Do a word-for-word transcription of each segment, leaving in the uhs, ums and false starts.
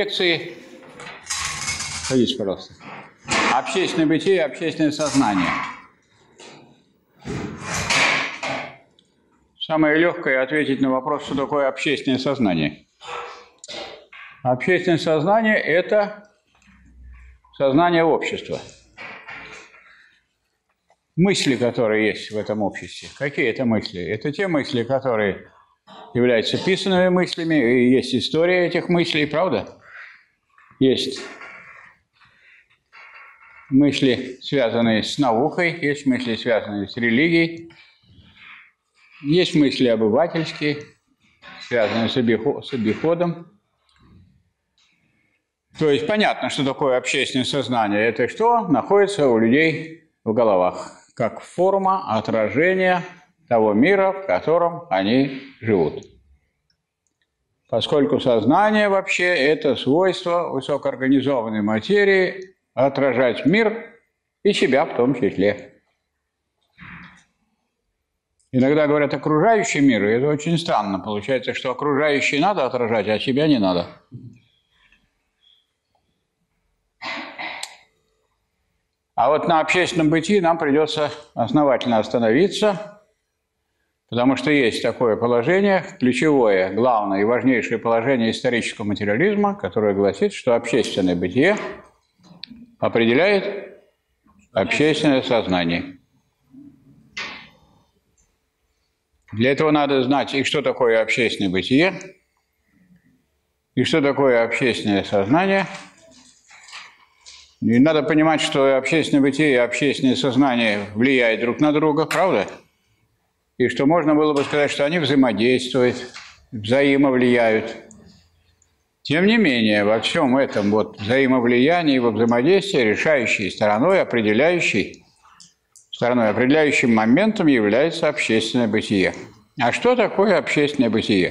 лекции. Садитесь, пожалуйста. Общественное бытие и общественное сознание. Самое легкое ответить на вопрос, что такое общественное сознание. Общественное сознание – это сознание общества. Мысли, которые есть в этом обществе. Какие это мысли? Это те мысли, которые являются писанными мыслями, и есть история этих мыслей, правда? Есть мысли, связанные с наукой, есть мысли, связанные с религией, есть мысли обывательские, связанные с обиходом. То есть понятно, что такое общественное сознание. Это что находится у людей в головах, как форма отражения того мира, в котором они живут. Поскольку сознание вообще – это свойство высокоорганизованной материи отражать мир и себя в том числе. Иногда говорят окружающий мир, и это очень странно. Получается, что окружающий надо отражать, а себя не надо. А вот на общественном бытии нам придется основательно остановиться, потому что есть такое положение, ключевое, главное и важнейшее положение исторического материализма, которое гласит, что общественное бытие определяет общественное сознание. Для этого надо знать, и что такое общественное бытие, и что такое общественное сознание. И надо понимать, что общественное бытие и общественное сознание влияют друг на друга, правда? И что можно было бы сказать, что они взаимодействуют, взаимовлияют. Тем не менее, во всем этом вот взаимовлиянии и во взаимодействии решающей стороной, определяющей, стороной, определяющим моментом является общественное бытие. А что такое общественное бытие?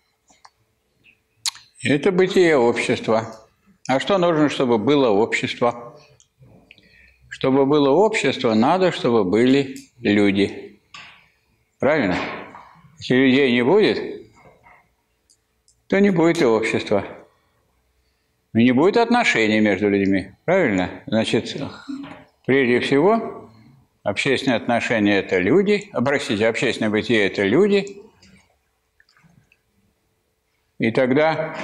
Это бытие общества. А что нужно, чтобы было общество? Чтобы было общество, надо, чтобы были люди. Правильно? Если людей не будет, то не будет и общества. И не будет отношений между людьми. Правильно? Значит, прежде всего, общественные отношения – это люди. Простите, общественное бытие – это люди. И тогда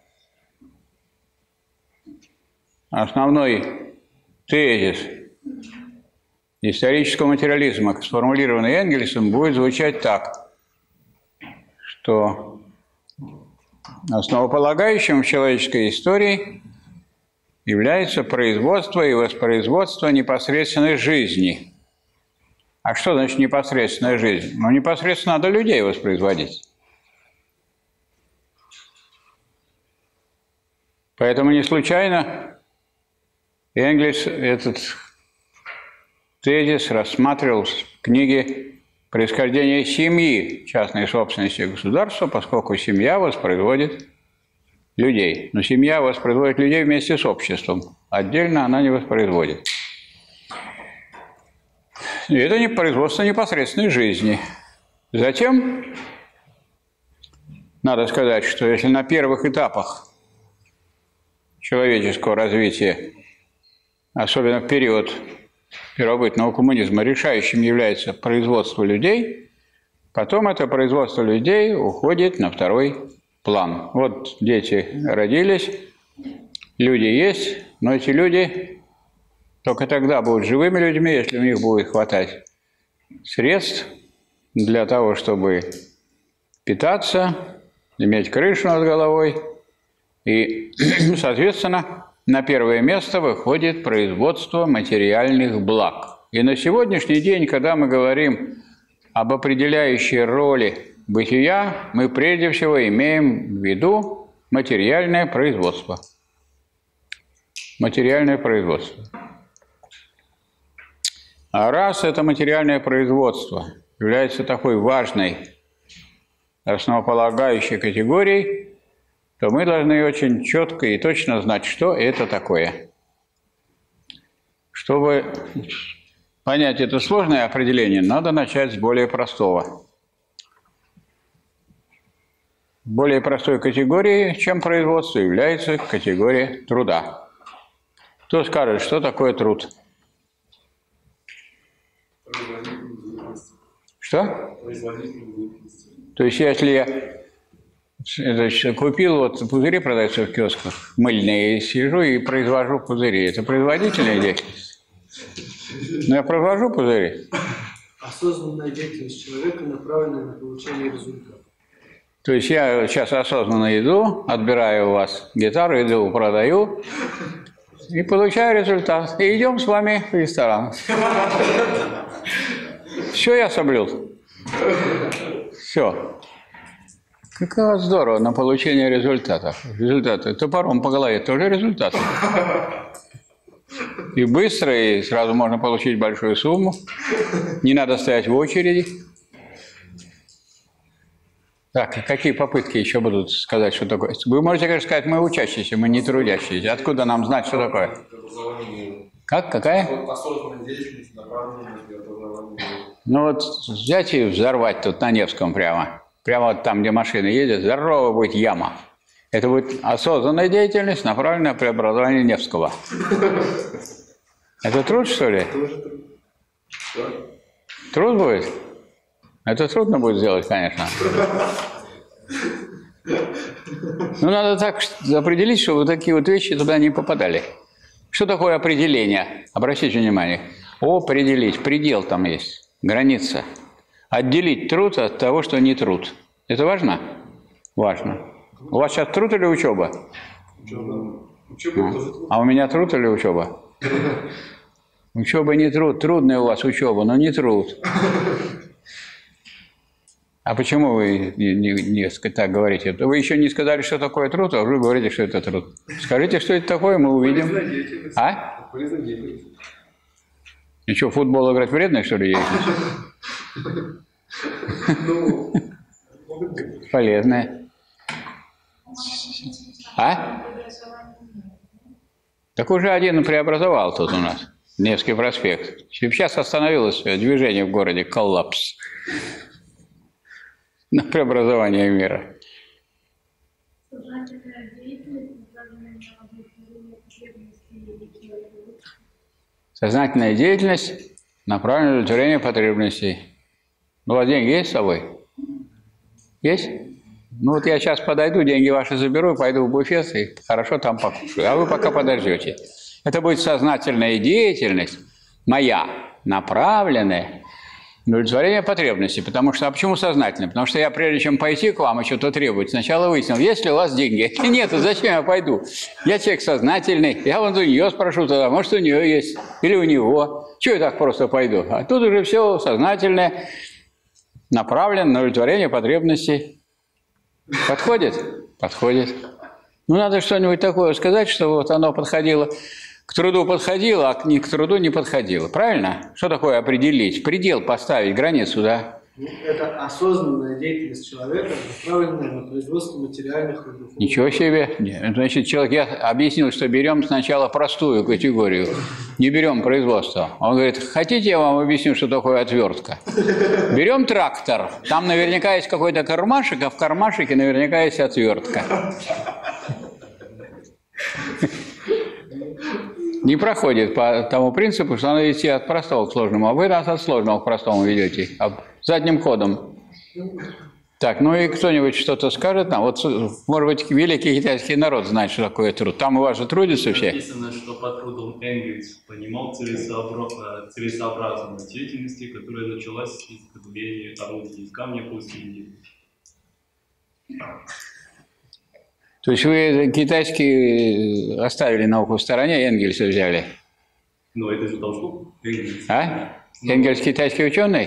основной тезис исторического материализма, сформулированный Энгельсом, будет звучать так, что основополагающим в человеческой истории является производство и воспроизводство непосредственной жизни. А что значит непосредственная жизнь? Ну, непосредственно надо людей воспроизводить. Поэтому не случайно Энгельс этот тезис рассматривал в книге «Происхождение семьи, частной собственности государства», поскольку семья воспроизводит людей. Но семья воспроизводит людей вместе с обществом. Отдельно она не воспроизводит. И это не производство непосредственной жизни. Затем надо сказать, что если на первых этапах человеческого развития, особенно в период первобытного коммунизма, решающим является производство людей, потом это производство людей уходит на второй план. Вот дети родились, люди есть, но эти люди только тогда будут живыми людьми, если у них будет хватать средств для того, чтобы питаться, иметь крышу над головой. И, соответственно, на первое место выходит производство материальных благ. И на сегодняшний день, когда мы говорим об определяющей роли бытия, мы прежде всего имеем в виду материальное производство. Материальное производство. А раз это материальное производство является такой важной, основополагающей категорией, то мы должны очень четко и точно знать, что это такое. Чтобы понять это сложное определение, надо начать с более простого. Более простой категорией, чем производство, является категория труда. Кто скажет, что такое труд? Что? То есть, если я это, купил, вот пузыри продаются в киосках, мыльные, сижу и произвожу пузыри. Это производительная деятельность? Но я произвожу пузыри. Осознанная деятельность человека, направленная на получение результата. То есть я сейчас осознанно иду, отбираю у вас гитару, иду, продаю и получаю результат. И идем с вами в ресторан. Все я соблюл. Все. Как здорово на получение результата. Результаты. Топором по голове тоже результат. И быстро, и сразу можно получить большую сумму. Не надо стоять в очереди. Так, какие попытки еще будут сказать, что такое? Вы можете, конечно, сказать, мы учащиеся, мы не трудящиеся. Откуда нам знать, что такое? Как? Какая? Ну вот взять и взорвать тут на Невском прямо. Прямо вот там, где машины ездят, здорово будет яма. Это будет осознанная деятельность, направленная на преобразование Невского. Это труд, что ли? Труд будет? Это трудно будет сделать, конечно. Ну, надо так определить, чтобы такие вот вещи туда не попадали. Что такое определение? Обратите внимание. Определить. Предел там есть. Граница. Отделить труд от того, что не труд. Это важно? Важно. У вас сейчас труд или учеба? Учеба. Учеба тоже труд. А у меня труд или учеба? Учеба не труд. Трудная у вас учеба, но не труд. А почему вы не, не, не так говорите? Вы еще не сказали, что такое труд, а уже говорите, что это труд. Скажите, что это такое, мы увидим. А? И что, в футбол играть вредно, что ли, есть? Полезное. А? Так уже один преобразовал тут у нас. Невский проспект. Сейчас остановилось движение в городе, коллапс. На преобразование мира. Сознательная деятельность направлена на удовлетворение потребностей. Ну, у вас деньги есть с собой? Есть? Ну, вот я сейчас подойду, деньги ваши заберу, пойду в буфет и хорошо там покушаю. А вы пока подождете. Это будет сознательная деятельность моя, направленная на удовлетворение потребностей. Потому что, а почему сознательно? Потому что я, прежде чем пойти к вам и что-то требовать, сначала выяснил, есть ли у вас деньги. Если нет, то зачем я пойду? Я человек сознательный, я вон у нее спрошу тогда, может, у нее есть, или у него. Чего я так просто пойду? А тут уже все сознательное, направлено на удовлетворение потребностей. Подходит? Подходит. Ну, надо что-нибудь такое сказать, чтобы вот оно подходило. К труду подходило, а не к труду не подходило. Правильно? Что такое определить? Предел поставить, границу, да? Это осознанная деятельность человека, направленная на производство материальных трудов. Ничего себе. Значит, человек, я объяснил, что берем сначала простую категорию. Не берем производство. Он говорит, хотите, я вам объясню, что такое отвертка? Берем трактор. Там наверняка есть какой-то кармашек, а в кармашике наверняка есть отвертка. Не проходит по тому принципу, что надо идти от простого к сложному. А вы нас от сложного к простому ведете. А задним ходом. Так, ну и кто-нибудь что-то скажет нам? Вот, может быть, великий китайский народ знает, что такое труд. Там у вас же трудятся все. Написано, что под трудом Энгельс понимал целесообразность деятельности, которая началась с изготовления орудий из камня после Индии. То есть вы китайский оставили науку в стороне, Энгельса взяли? Ну, это же Толстой. Энгельс. А? Энгельс китайский ученый?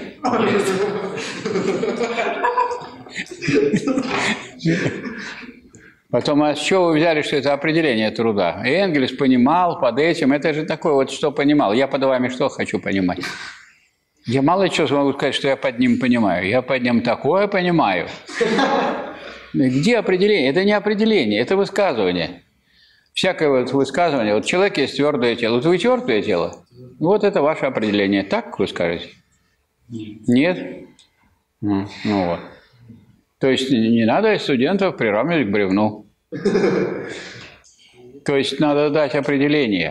Потом, а с чего вы взяли, что это определение труда? И Энгельс понимал под этим, это же такое вот, что понимал. Я под вами что хочу понимать? Я мало чего могу сказать, что я под ним понимаю. Я под ним такое понимаю. Где определение? Это не определение, это высказывание. Всякое вот высказывание. Вот человек есть твердое тело. Вот вы твердое тело? Вот это ваше определение. Так вы скажете? Нет? Нет? Ну, ну вот. То есть не надо студентов приравнивать к бревну. То есть надо дать определение.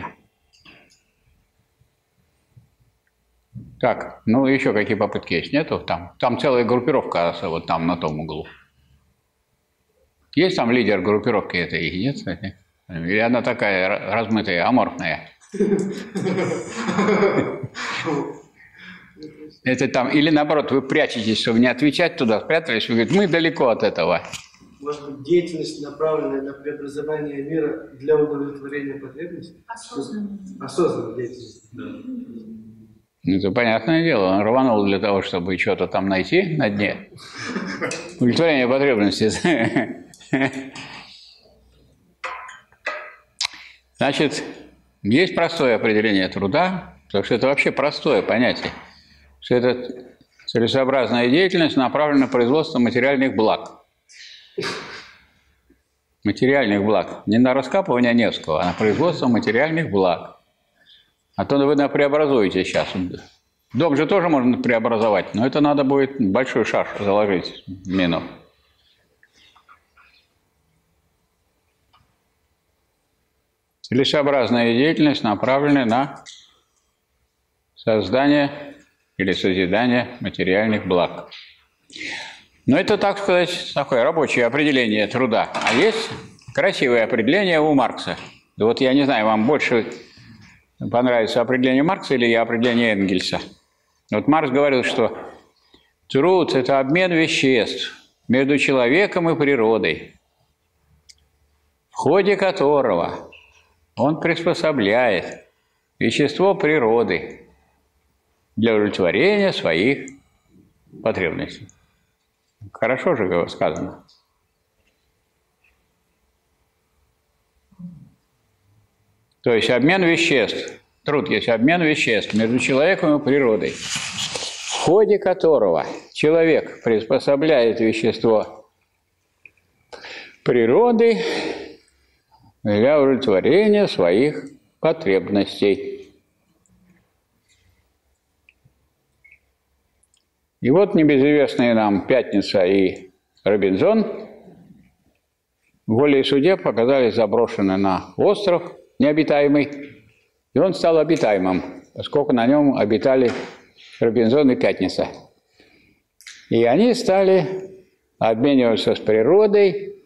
Так, ну еще какие попытки есть? Нету? Там, там целая группировка, вот там на том углу. Есть там лидер группировки этой? Нет, кстати? Или она такая размытая, аморфная? Это там, или наоборот, вы прячетесь, чтобы не отвечать туда, спрятались, вы говорите, мы далеко от этого. Может быть, деятельность, направленная на преобразование мира для удовлетворения потребностей? Осознанно. Осознанная деятельность. Да. Это понятное дело, он рванул для того, чтобы что-то там найти на дне. Удовлетворение потребностей. Значит, есть простое определение труда, потому что это вообще простое понятие, что это целесообразная деятельность, направленная на производство материальных благ. Материальных благ. Не на раскапывание Невского, а на производство материальных благ. А то вы преобразуете сейчас. Дом же тоже можно преобразовать, но это надо будет большой шар заложить в мину. Целесообразная деятельность, направленная на создание или созидание материальных благ. Но это, так сказать, такое рабочее определение труда. А есть красивое определение у Маркса. И вот я не знаю, вам больше понравится определение Маркса или определение Энгельса. Вот Маркс говорил, что труд – это обмен веществ между человеком и природой, в ходе которого он приспособляет вещество природы для удовлетворения своих потребностей. Хорошо же сказано. То есть обмен веществ, труд есть обмен веществ между человеком и природой, в ходе которого человек приспособляет вещество природы для удовлетворения своих потребностей. И вот небезызвестные нам Пятница и Робинзон в «Воле и суде» показались заброшены на остров необитаемый, и он стал обитаемым, поскольку на нем обитали Робинзон и Пятница. И они стали обмениваться с природой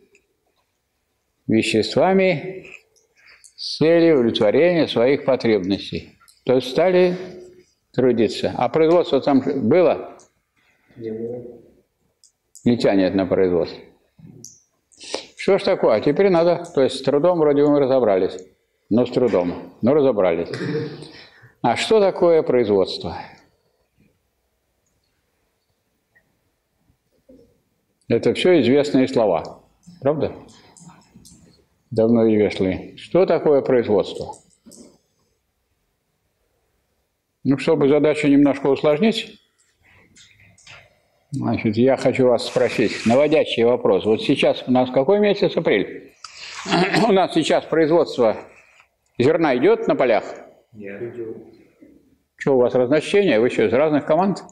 веществами с целью удовлетворения своих потребностей. То есть стали трудиться. А производство там было? Не было. Не тянет на производство. Что ж такое? А теперь надо, то есть с трудом вроде мы разобрались, но с трудом, но разобрались. А что такое производство? Это все известные слова, правда? Давно известные. Что такое производство? Ну, чтобы задачу немножко усложнить, значит, я хочу вас спросить, наводящий вопрос. Вот сейчас у нас какой месяц? Апрель. У нас сейчас производство зерна идет на полях? Нет. Что, у вас разночтение? Вы что, из разных команд?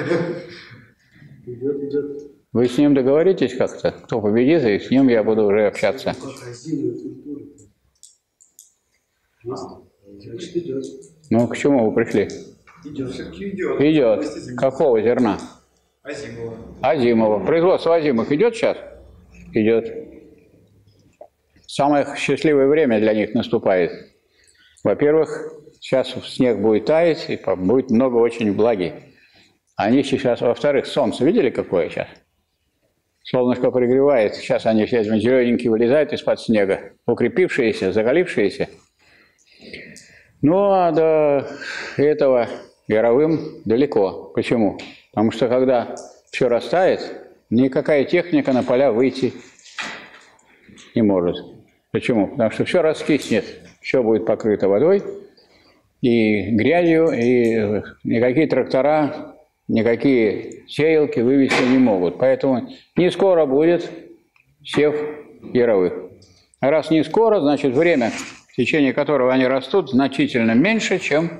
Идет, идет. Вы с ним договоритесь как-то? Кто победит, и с ним я буду уже общаться. Значит, идет. Ну, к чему вы пришли? Идет. Все-таки идет. Идет. Какого зерна? Азимова. Азимова. Производство озимых идет сейчас? Идет. Самое счастливое время для них наступает. Во-первых, сейчас снег будет таять, и будет много очень влаги. Они сейчас, во-вторых, солнце видели, какое сейчас? Солнышко пригревает, сейчас они все зелененькие вылезают из-под снега, укрепившиеся, закалившиеся. Ну, а до этого яровым далеко. Почему? Потому что когда все растает, никакая техника на поля выйти не может. Почему? Потому что все раскиснет, все будет покрыто водой и грязью, и никакие трактора, никакие сеялки вывести не могут. Поэтому не скоро будет сев яровых. А раз не скоро, значит время, в течение которого они растут, значительно меньше, чем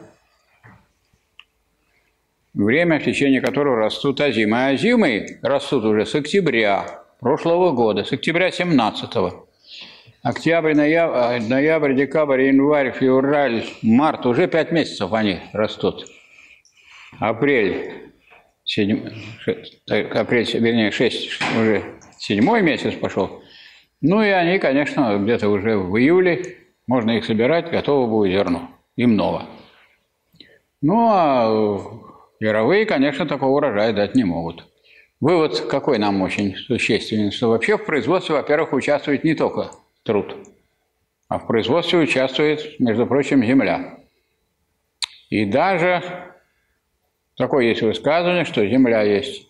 время, в течение которого растут озимы. А озимы растут уже с октября прошлого года, с октября семнадцатого. Октябрь, ноябрь, ноябрь, декабрь, январь, февраль, март. Уже пять месяцев они растут. Апрель, седьм... апрель, вернее, шесть, уже седьмой месяц пошел. Ну и они, конечно, где-то уже в июле можно их собирать, готово будет зерно. И много. Ну, а яровые, конечно, такого урожая дать не могут. Вывод какой нам очень существенен, что вообще в производстве, во-первых, участвует не только труд, а в производстве участвует, между прочим, земля. И даже такое есть высказывание, что земля есть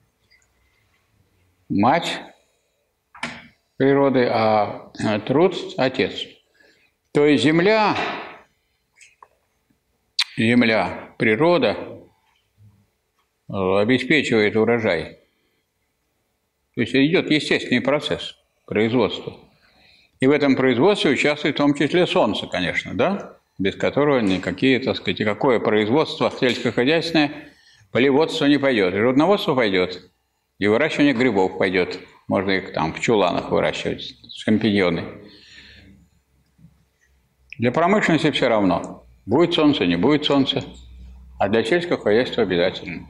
мать природы, а труд – отец. То есть земля, земля, природа обеспечивает урожай. То есть идет естественный процесс производства. И в этом производстве участвует в том числе солнце, конечно, да? Без которого никакие, так сказать, никакое производство сельскохозяйственное, полеводство не пойдет. И родноводство пойдет, и выращивание грибов пойдет. Можно их там в чуланах выращивать, шампиньоны. Для промышленности все равно. Будет солнце, не будет солнца. А для сельского хозяйства обязательно.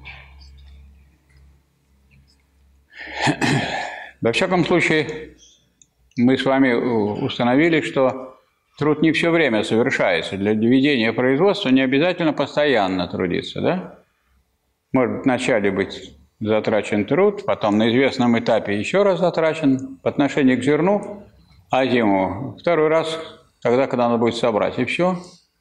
Во всяком случае, мы с вами установили, что труд не все время совершается. Для ведения производства не обязательно постоянно трудиться, да? Может вначале быть затрачен труд, потом на известном этапе еще раз затрачен по отношению к зерну, а зиму второй раз, тогда, когда надо будет собрать, и все.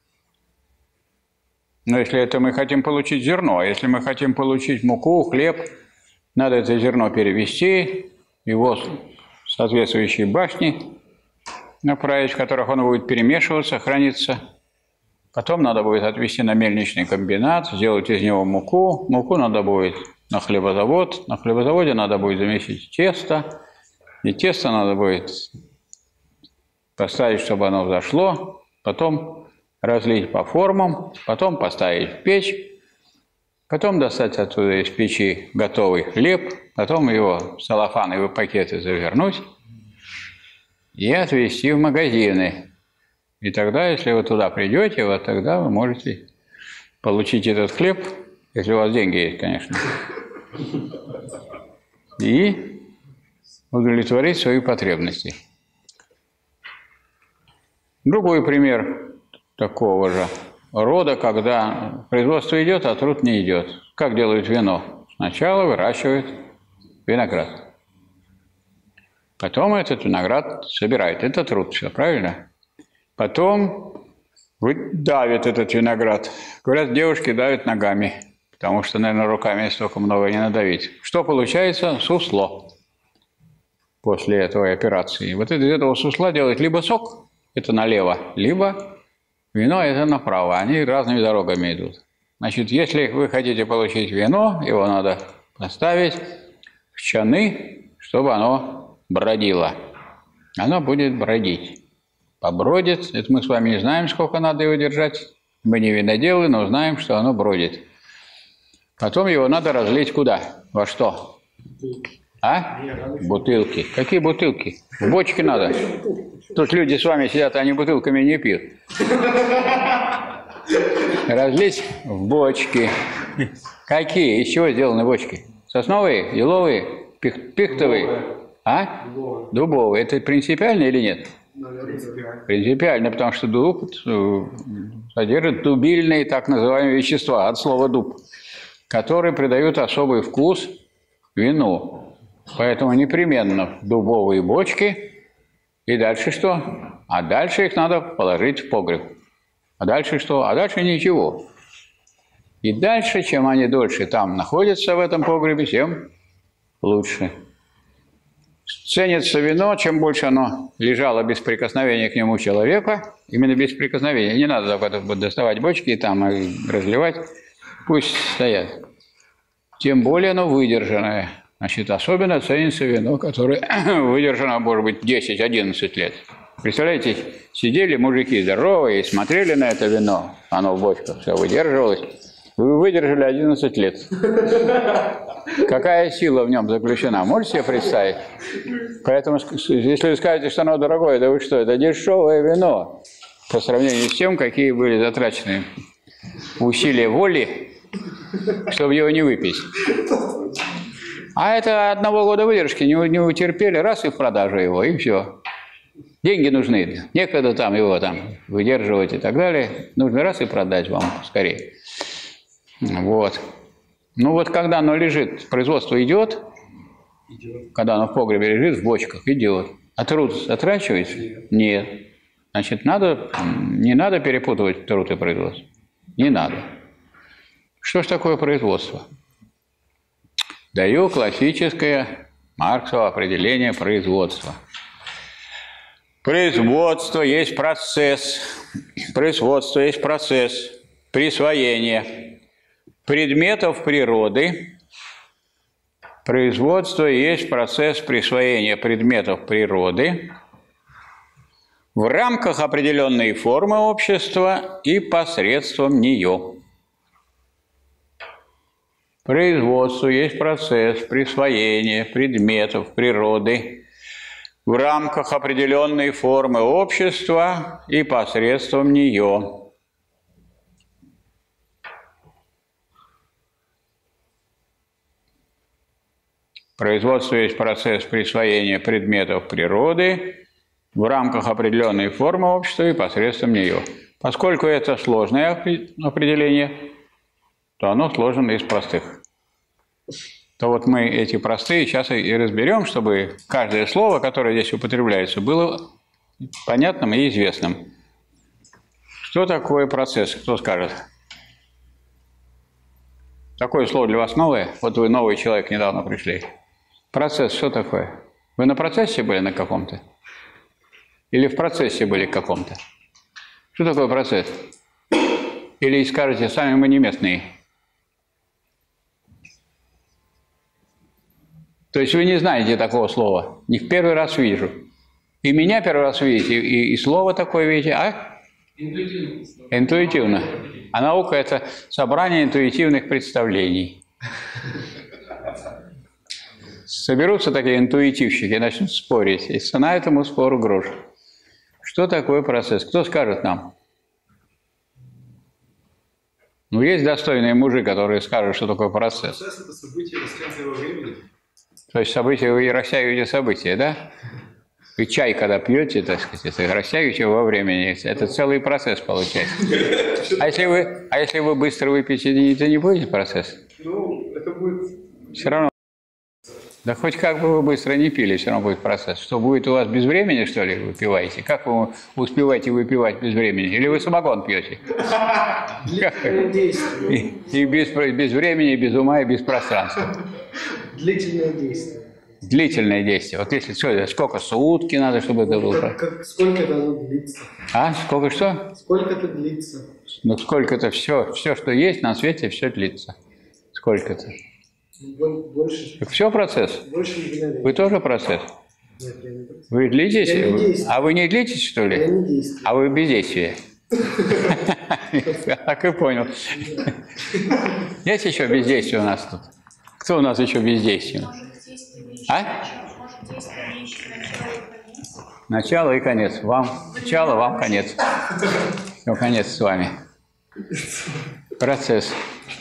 Но если это мы хотим получить зерно, а если мы хотим получить муку, хлеб, надо это зерно перевести, его в соответствующие башни направить, в которых оно будет перемешиваться, храниться. Потом надо будет отвезти на мельничный комбинат, сделать из него муку. Муку надо будет на хлебозавод. На хлебозаводе надо будет замесить тесто. И тесто надо будет поставить, чтобы оно взошло. Потом разлить по формам. Потом поставить в печь. Потом достать оттуда из печи готовый хлеб. Потом его в целлофановые пакеты завернуть. И отвезти в магазины. И тогда, если вы туда придете, вот тогда вы можете получить этот хлеб, если у вас деньги есть, конечно, и удовлетворить свои потребности. Другой пример такого же рода, когда производство идет, а труд не идет. Как делают вино? Сначала выращивают виноград. Потом этот виноград собирают. Это труд, все правильно? Потом давят этот виноград. Говорят, девушки давят ногами, потому что, наверное, руками столько много не надавить. Что получается? Сусло. После этой операции. Вот из этого сусла делают либо сок, это налево, либо вино, это направо. Они разными дорогами идут. Значит, если вы хотите получить вино, его надо поставить в чаны, чтобы оно бродило. Оно будет бродить. Побродит. Это мы с вами не знаем, сколько надо его держать. Мы не виноделы, но знаем, что оно бродит. Потом его надо разлить куда? Во что? А? Бутылки. Какие бутылки? В бочки надо. Тут люди с вами сидят, они бутылками не пьют. Разлить в бочки. Какие? Из чего сделаны бочки? Сосновые? Еловые? Пих- пихтовые? А? Дубовые. Это принципиально или нет? Принципиально. Принципиально, потому что дуб содержит дубильные так называемые вещества, от слова дуб, которые придают особый вкус вину. Поэтому непременно дубовые бочки. И дальше что? А дальше их надо положить в погреб. А дальше что? А дальше ничего. И дальше, чем они дольше там находятся в этом погребе, тем лучше. Ценится вино, чем больше оно лежало без прикосновения к нему человека, именно без прикосновения. Не надо доставать бочки и там разливать, пусть стоят. Тем более оно выдержанное. Значит, особенно ценится вино, которое выдержано, может быть, десять-одиннадцать лет. Представляете, сидели мужики здоровые и смотрели на это вино, оно в бочках все выдерживалось. Вы выдержали одиннадцать лет. Какая сила в нем заключена? Можете себе представить? Поэтому, если вы скажете, что оно дорогое, да вы что, это дешевое вино по сравнению с тем, какие были затрачены усилия воли, чтобы его не выпить. А это одного года выдержки, не, не утерпели, раз и в продажу его, и все. Деньги нужны, некогда там его там выдерживать и так далее. Нужно раз и продать вам скорее. Вот. Ну вот когда оно лежит, производство идет, идет. Когда оно в погребе лежит, в бочках, идет. А труд затрачивается? Нет. Нет. Значит, надо, не надо перепутывать труд и производство. Не надо. Что ж такое производство? Даю классическое Марксово определение производства. Производство есть процесс. Производство есть процесс присвоения предметов природы. Производство есть процесс присвоения предметов природы в рамках определенной формы общества и посредством нее. Производство есть процесс присвоения предметов природы в рамках определенной формы общества и посредством нее. Производство есть процесс присвоения предметов природы в рамках определенной формы общества и посредством нее. Поскольку это сложное определение, то оно сложено из простых. То вот мы эти простые сейчас и разберем, чтобы каждое слово, которое здесь употребляется, было понятным и известным. Что такое процесс? Кто скажет? Такое слово для вас новое? Вот вы новый человек, недавно пришли. Процесс что такое? Вы на процессе были на каком-то? Или в процессе были каком-то? Что такое процесс? Или скажете, сами мы не местные? То есть вы не знаете такого слова. Не в первый раз вижу. И меня первый раз видите, и, и слово такое видите, а? Интуитивно. Интуитивно. А наука – это собрание интуитивных представлений. Соберутся такие интуитивщики и начнут спорить, и цена этому спору грош. Что такое процесс? Кто скажет нам? Ну, есть достойные мужи, которые скажут, что такое процесс. Процесс – это событие, растянутое во времени. То есть события, вы растягиваете события, да? Вы чай, когда пьете, так сказать, это растягиваете во времени, это целый процесс получается. А если вы, а если вы быстро выпьете, это не будет процесс? Ну, это будет... Все равно. Да хоть как бы вы быстро не пили, все равно будет процесс. Что, будет у вас без времени, что ли, выпиваете? Как вы успеваете выпивать без времени? Или вы самогон пьете? Длительное действие. И, и без, без времени, без ума, и без пространства. Длительное действие. Длительное действие. Вот если что, сколько сутки надо, чтобы это было? Как, как, сколько это оно длится? А? Сколько что? Сколько это длится? Ну, сколько-то все, все, что есть на свете, все длится. Сколько-то. Больше. Так все процесс. Больше мгновений. Вы тоже процесс. Нет, я не процесс. Вы длитесь? Я не действую. А вы не длитесь, что ли? Я не действую. А вы бездействие. Так и понял. Есть еще бездействие у нас тут? Кто у нас еще бездействие? А? Начало и конец. Вам начало, вам конец. Все, конец с вами. Процесс.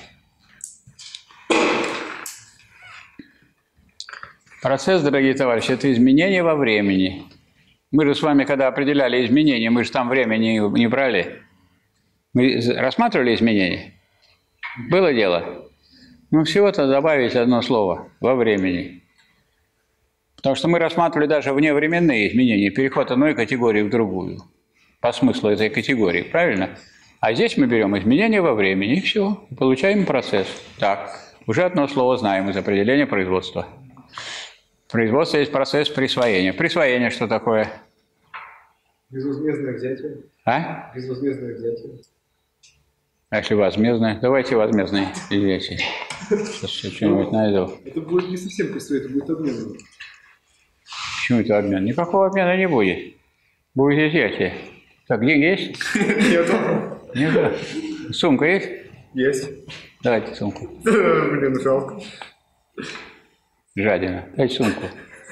Процесс, дорогие товарищи, это изменение во времени. Мы же с вами, когда определяли изменения, мы же там время не, не брали. Мы рассматривали изменения? Было дело? Ну, всего-то добавить одно слово – во времени. Потому что мы рассматривали даже вневременные изменения, переход одной категории в другую, по смыслу этой категории, правильно? А здесь мы берем изменения во времени, и все, получаем процесс. Так, уже одно слово знаем из определения производства. Производство есть процесс присвоения. Присвоение что такое? Безвозмездное взятие. А? Безвозмездное взятие. А если возмездное? Давайте возмездное взятие. Сейчас я что-нибудь найду. Это будет не совсем присвоение, это будет обмен. Почему это обмен? Никакого обмена не будет. Будет взятие. Так, деньги есть? Нет. Нет. Сумка есть? Есть. Давайте сумку. Блин, жалко. Жадина. Дайте сумку.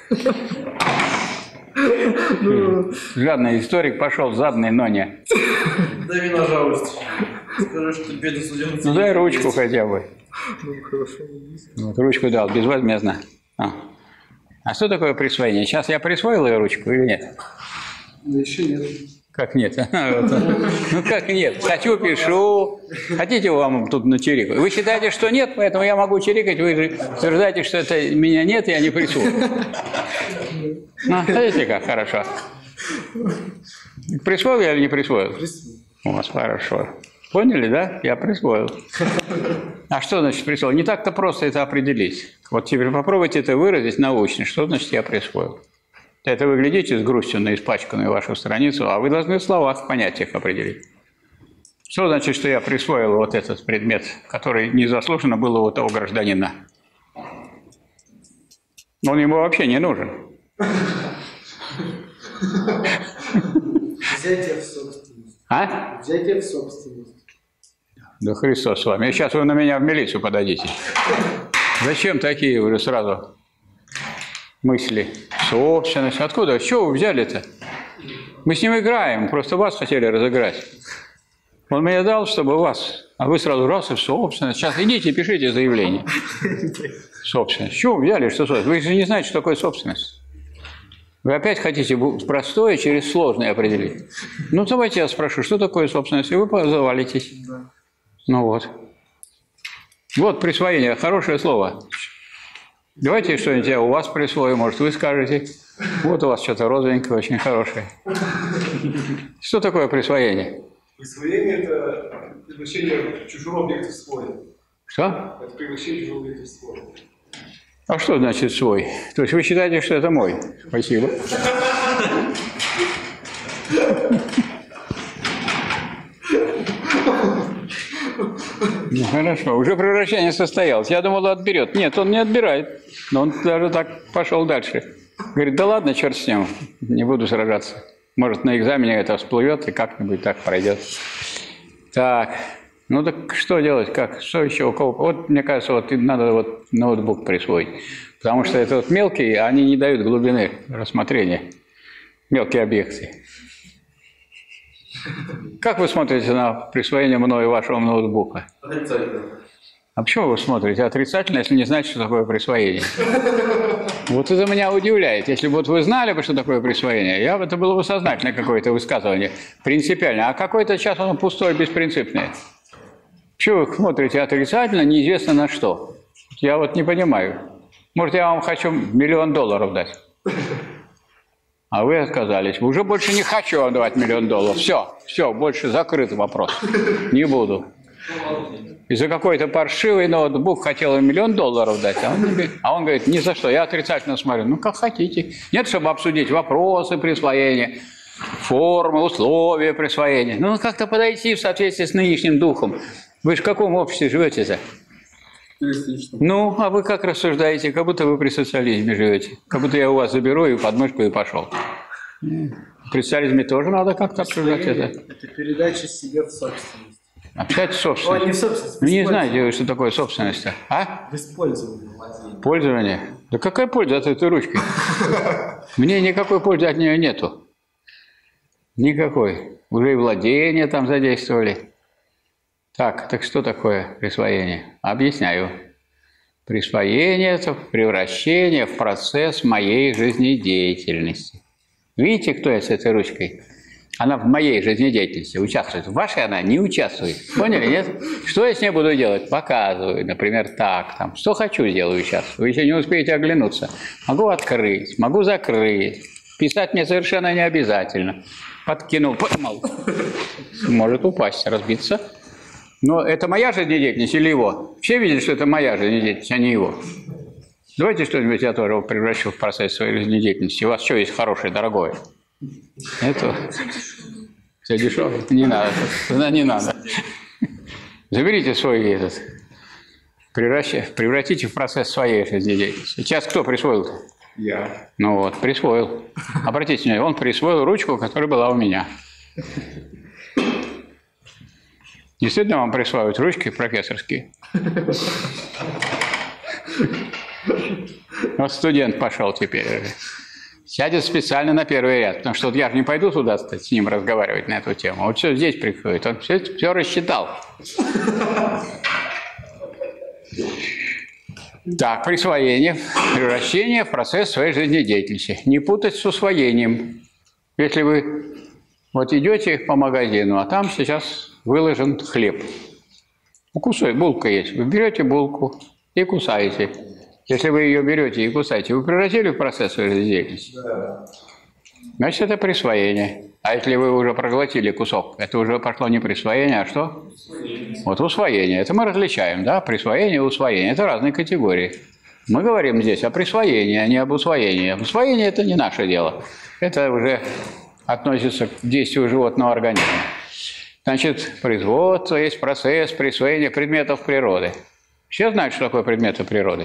Жадный историк пошел, жадный, но не. Дави на жалость. Скажи, что беды судебных. Ну дай ручку хотя бы. Ну хорошо. Вот, ручку дал, безвозмездно. А. а что такое присвоение? Сейчас я присвоил ее ручку или нет? Да еще нет. Как нет? Ну как нет? Хочу, пишу. Хотите, вам тут начирикаю? Вы считаете, что нет, поэтому я могу чирикать. Вы же утверждаете, что это меня нет, я не присвоил. Ну, видите, как хорошо. Присвоил я или не присвоил? Присвоил. У вас хорошо. Поняли, да? Я присвоил. А что значит присвоил? Не так-то просто это определить. Вот теперь попробуйте это выразить научно. Что значит я присвоил? Это вы глядите с грустью на испачканную вашу страницу, а вы должны в словах, в понятиях определить. Что значит, что я присвоил вот этот предмет, который незаслуженно был у того гражданина? Он ему вообще не нужен. Взятие в собственность. А? Взятие в собственность. Да Христос с вами. Сейчас вы на меня в милицию подадите. Зачем такие уже сразу мысли? Собственность. Откуда? С чего вы взяли-то? Мы с ним играем, просто вас хотели разыграть. Он мне дал, чтобы вас. А вы сразу раз и в собственность. Сейчас идите, пишите заявление. Собственность. С чего вы взяли, что собственность? Вы же не знаете, что такое собственность. Вы опять хотите простое через сложное определить. Ну, давайте я спрошу, что такое собственность, и вы завалитесь. Да. Ну вот. Вот присвоение, хорошее слово. Давайте что-нибудь я у вас присвою, может, вы скажете. Вот у вас что-то розовенькое, очень хорошее. Что такое присвоение? Присвоение – это превращение чужого объекта в свой. Что? Это превращение чужого объекта в свой. А что значит свой? То есть вы считаете, что это мой? Спасибо. Ну, хорошо, уже превращение состоялось. Я думал, отберет. Нет, он не отбирает. Но он даже так пошел дальше. Говорит, да ладно, черт с ним, не буду сражаться. Может, на экзамене это всплывет и как-нибудь так пройдет. Так, ну так что делать, как? Что еще у кого? Вот, мне кажется, вот надо вот ноутбук присвоить. Потому что это вот мелкие, они не дают глубины рассмотрения. Мелкие объекты. Как вы смотрите на присвоение мною вашего ноутбука? Отрицательно. А почему вы смотрите отрицательно, если не знаете, что такое присвоение? Вот это меня удивляет. Если бы вот вы знали бы, что такое присвоение, я, это было бы сознательное какое-то высказывание, принципиальное. А какой-то сейчас оно пустое, беспринципное. Почему вы смотрите отрицательно, неизвестно на что? Я вот не понимаю. Может, я вам хочу миллион долларов дать? А вы отказались. Уже больше не хочу вам давать миллион долларов. Все, все, больше закрыт вопрос. Не буду. И за какой-то паршивый ноутбук хотел им миллион долларов дать. А он, а он говорит, ни за что, я отрицательно смотрю. Ну, как хотите. Нет, чтобы обсудить вопросы присвоения, формы, условия присвоения. Ну, как-то подойти в соответствии с нынешним духом. Вы же в каком обществе живете-то? Ну, а вы как рассуждаете? Как будто вы при социализме живете. Как будто я у вас заберу и подмышку и пошел. При социализме тоже надо как-то обсуждать это. Это передача себе в собственность. Общать с собственностью. О, не в собственность. Ну, не знаете вы, что такое собственность-то? А? В использовании. Пользование? Да какая польза от этой ручки? Мне никакой пользы от нее нету. Никакой. Уже и владение там задействовали. Так, так что такое присвоение? Объясняю. Присвоение – это превращение в процесс моей жизнедеятельности. Видите, кто я с этой ручкой? Она в моей жизнедеятельности участвует. В вашей она не участвует. Поняли, нет? Что я с ней буду делать? Показываю, например, так. Там, что хочу, делаю сейчас. Вы еще не успеете оглянуться. Могу открыть, могу закрыть. Писать мне совершенно не обязательно. Подкинул, поймал. Может упасть, разбиться. Но это моя жизнедеятельность или его? Все видят, что это моя жизнедеятельность, а не его. Давайте что-нибудь я тоже превращу в процесс своей жизнедеятельности. У вас что есть хорошее, дорогое? Это все дешевое? Не надо. Да, не надо. Заберите свой этот. Превратите в процесс своей жизнедеятельности. Сейчас кто присвоил-то? Я. Ну вот, присвоил. Обратите внимание, он присвоил ручку, которая была у меня. Действительно вам присваивают ручки профессорские? Вот студент пошел теперь. Сядет специально на первый ряд, потому что вот я же не пойду туда с ним разговаривать на эту тему. Вот все здесь приходит, он все, все рассчитал. Так, присвоение, превращение в процесс своей жизнедеятельности. Не путать с усвоением. Если вы вот идете по магазину, а там сейчас выложен хлеб. Кусай, булка есть. Вы берете булку и кусаете. Если вы ее берете и кусаете, вы превратили в процесс своей жизнедеятельности? Да. Значит, это присвоение. А если вы уже проглотили кусок, это уже пошло не присвоение, а что? Усвоение. Вот усвоение. Это мы различаем, да? Присвоение и усвоение. Это разные категории. Мы говорим здесь о присвоении, а не об усвоении. Усвоение – это не наше дело. Это уже относится к действию животного организма. Значит, производство есть процесс присвоения предметов природы. Все знают, что такое предметы природы?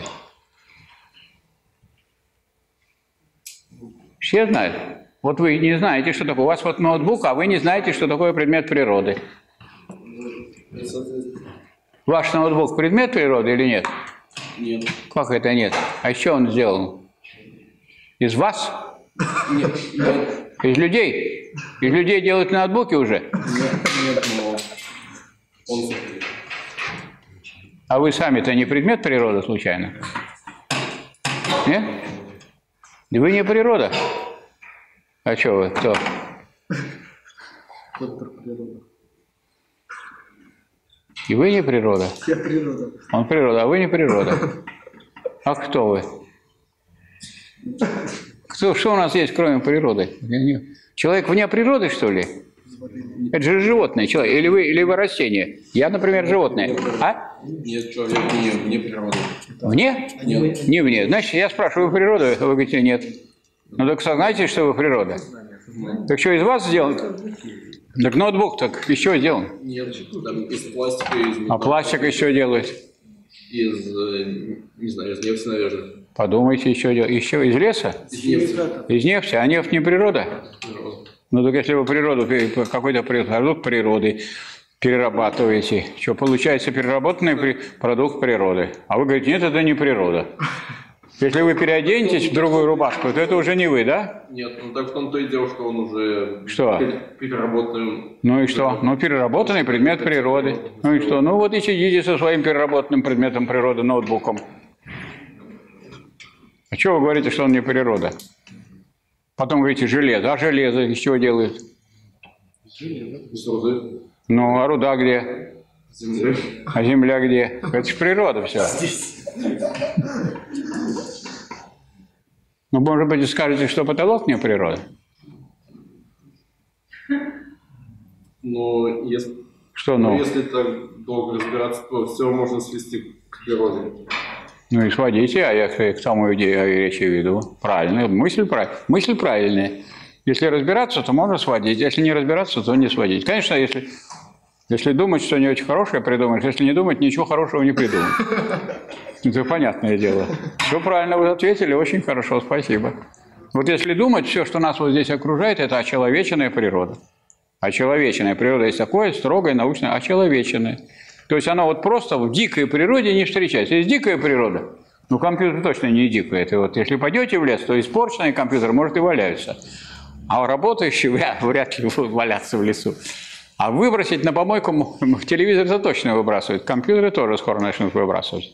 Все знают? Вот вы не знаете, что такое. У вас вот ноутбук, а вы не знаете, что такое предмет природы. Ваш ноутбук предмет природы или нет? Нет. Как это нет? А из чего он сделан? Из вас? Нет. Нет. Из людей? Из людей делают ноутбуки уже? Нет, нет, но он... А вы сами-то не предмет природы случайно? Нет? И вы не природа. А что вы, кто? Доктор природа. И вы не природа. Я природа. Он природа, а вы не природа. А кто вы? Кто, что у нас есть, кроме природы? Человек вне природы, что ли? Это же животное, человек. Или вы, или вы растение. Я, например, животное. А? Нет, человек не вне природы. Вне? Нет. Не вне. Значит, я спрашиваю, вы природа? Вы говорите, нет. Ну так сознайте, что вы природа. Так что из вас сделан? Так ноутбук так еще сделан. Нет, там из пластика, из металла. А пластик еще делают? Из, не знаю, из нефти, наверное. Подумайте, еще делают. Еще из леса? Из нефти. Из нефти? А нефть не природа? Природа. Ну так если вы природу, какой-то продукт природы перерабатываете, что получается переработанный продукт природы. А вы говорите, нет, это не природа. Если вы переоденетесь в другую рубашку, то это уже не вы, да? Нет, ну так в том-то и дело, что он уже что? переработанный. Ну и что? Ну переработанный предмет природы. Ну и что? Ну вот и сидите со своим переработанным предметом природы, ноутбуком. А что вы говорите, что он не природа? Потом говорите, железо. А железо из чего делают? Из руды. Ну, а руда где? Земля. А земля где? Это же природа все. Ну, может быть, скажете, что потолок не природа? Но если, что, но ну? если так долго разбираться, то все можно свести к природе. Ну и сводите, а я к тому идее речи веду. Правильно, мысль, мысль правильная. Если разбираться, то можно сводить. Если не разбираться, то не сводить. Конечно, если, если думать, что не очень хорошее придумаешь, если не думать, ничего хорошего не придумаешь. Это понятное дело. Все правильно вы ответили, очень хорошо, спасибо. Вот если думать, все, что нас вот здесь окружает, это очеловеченная природа. Очеловеченная природа есть такое строгое научное очеловеченное. То есть она вот просто в дикой природе не встречается. Есть дикая природа, ну компьютер точно не дикий. Это вот если пойдете в лес, то испорченный компьютер может и валяется. А работающий вряд, вряд ли будут валяться в лесу. А выбросить на помойку телевизор-то точно выбрасывают. Компьютеры тоже скоро начнут выбрасывать.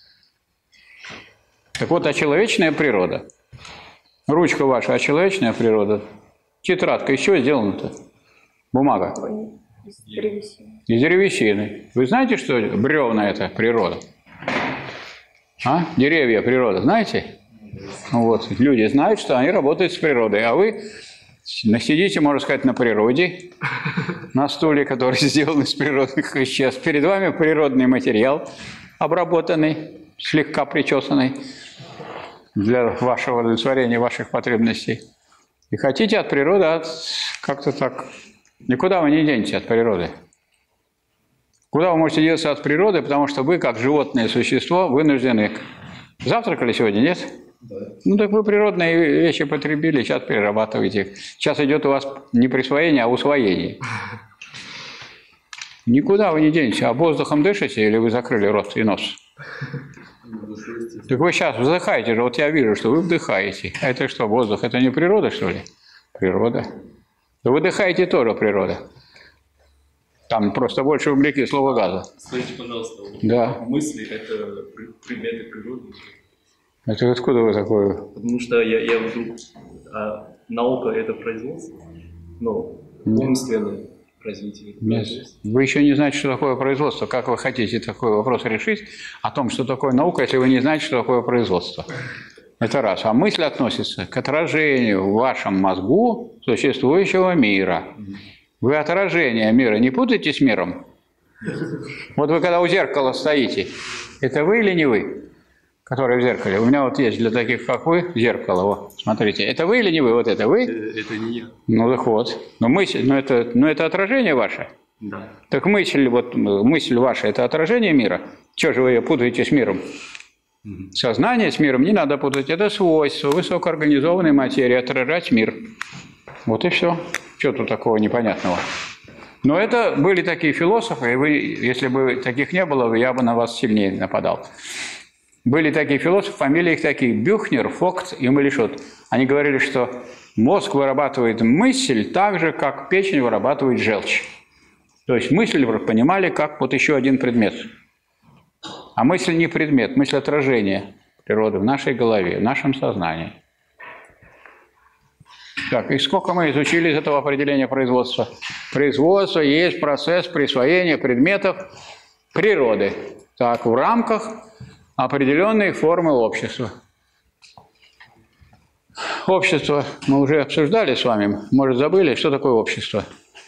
Так вот, очеловеченная природа. Ручка ваша очеловеченная природа. Тетрадка еще сделана-то? Бумага. Из древесины. Из древесины. Вы знаете, что бревна – это природа? А? Деревья – природа. Знаете? Ну вот, люди знают, что они работают с природой. А вы сидите, можно сказать, на природе, на стуле, который сделан из природных веществ. Перед вами природный материал, обработанный, слегка причесанный для вашего удовлетворения ваших потребностей. И хотите от природы от... как-то так... Никуда вы не денете от природы. Куда вы можете деться от природы, потому что вы, как животное существо, вынуждены... Завтракали сегодня, нет? Да. Ну так вы природные вещи потребили, сейчас перерабатываете. Сейчас идет у вас не присвоение, а усвоение. Никуда вы не денетесь. А воздухом дышите или вы закрыли рот и нос? Так вы сейчас вздыхаете же. Вот я вижу, что вы вдыхаете. А это что, воздух? Это не природа, что ли? Природа. Да вы дыхаете тоже природа. Там просто больше углекислого газа. Скажите, пожалуйста, Да. мысли – это предметы природы? Это откуда вы такое? Потому что я, я вдруг… А, наука – это производство? Ну, умственное развитие. Нет. Вы еще не знаете, что такое производство. Как вы хотите такой вопрос решить о том, что такое наука, если вы не знаете, что такое производство? Это раз. А мысль относится к отражению в вашем мозгу существующего мира. Вы отражение мира не путаете с миром? Вот вы когда у зеркала стоите, это вы или не вы, который в зеркале? У меня вот есть для таких, как вы, зеркало. Вот, смотрите, это вы или не вы? Вот это вы? Это не я. Ну так вот. Но мысль, но это, но это отражение ваше? Да. Так мысль, вот, мысль ваша – это отражение мира? Чего же вы ее путаете с миром? Сознание с миром не надо путать. Это свойство высокоорганизованной материи – отражать мир. Вот и все. Что тут такого непонятного? Но это были такие философы, и вы, если бы таких не было, я бы на вас сильнее нападал. Были такие философы, фамилии их такие – Бюхнер, Фокт и Малишот. Они говорили, что мозг вырабатывает мысль так же, как печень вырабатывает желчь. То есть мысль понимали как вот еще один предмет. А мысль не предмет, мысль отражение природы в нашей голове, в нашем сознании. Так, и сколько мы изучили из этого определения производства? Производство есть процесс присвоения предметов природы. Так, в рамках определенной формы общества. Общество мы уже обсуждали с вами, может, забыли, что такое общество?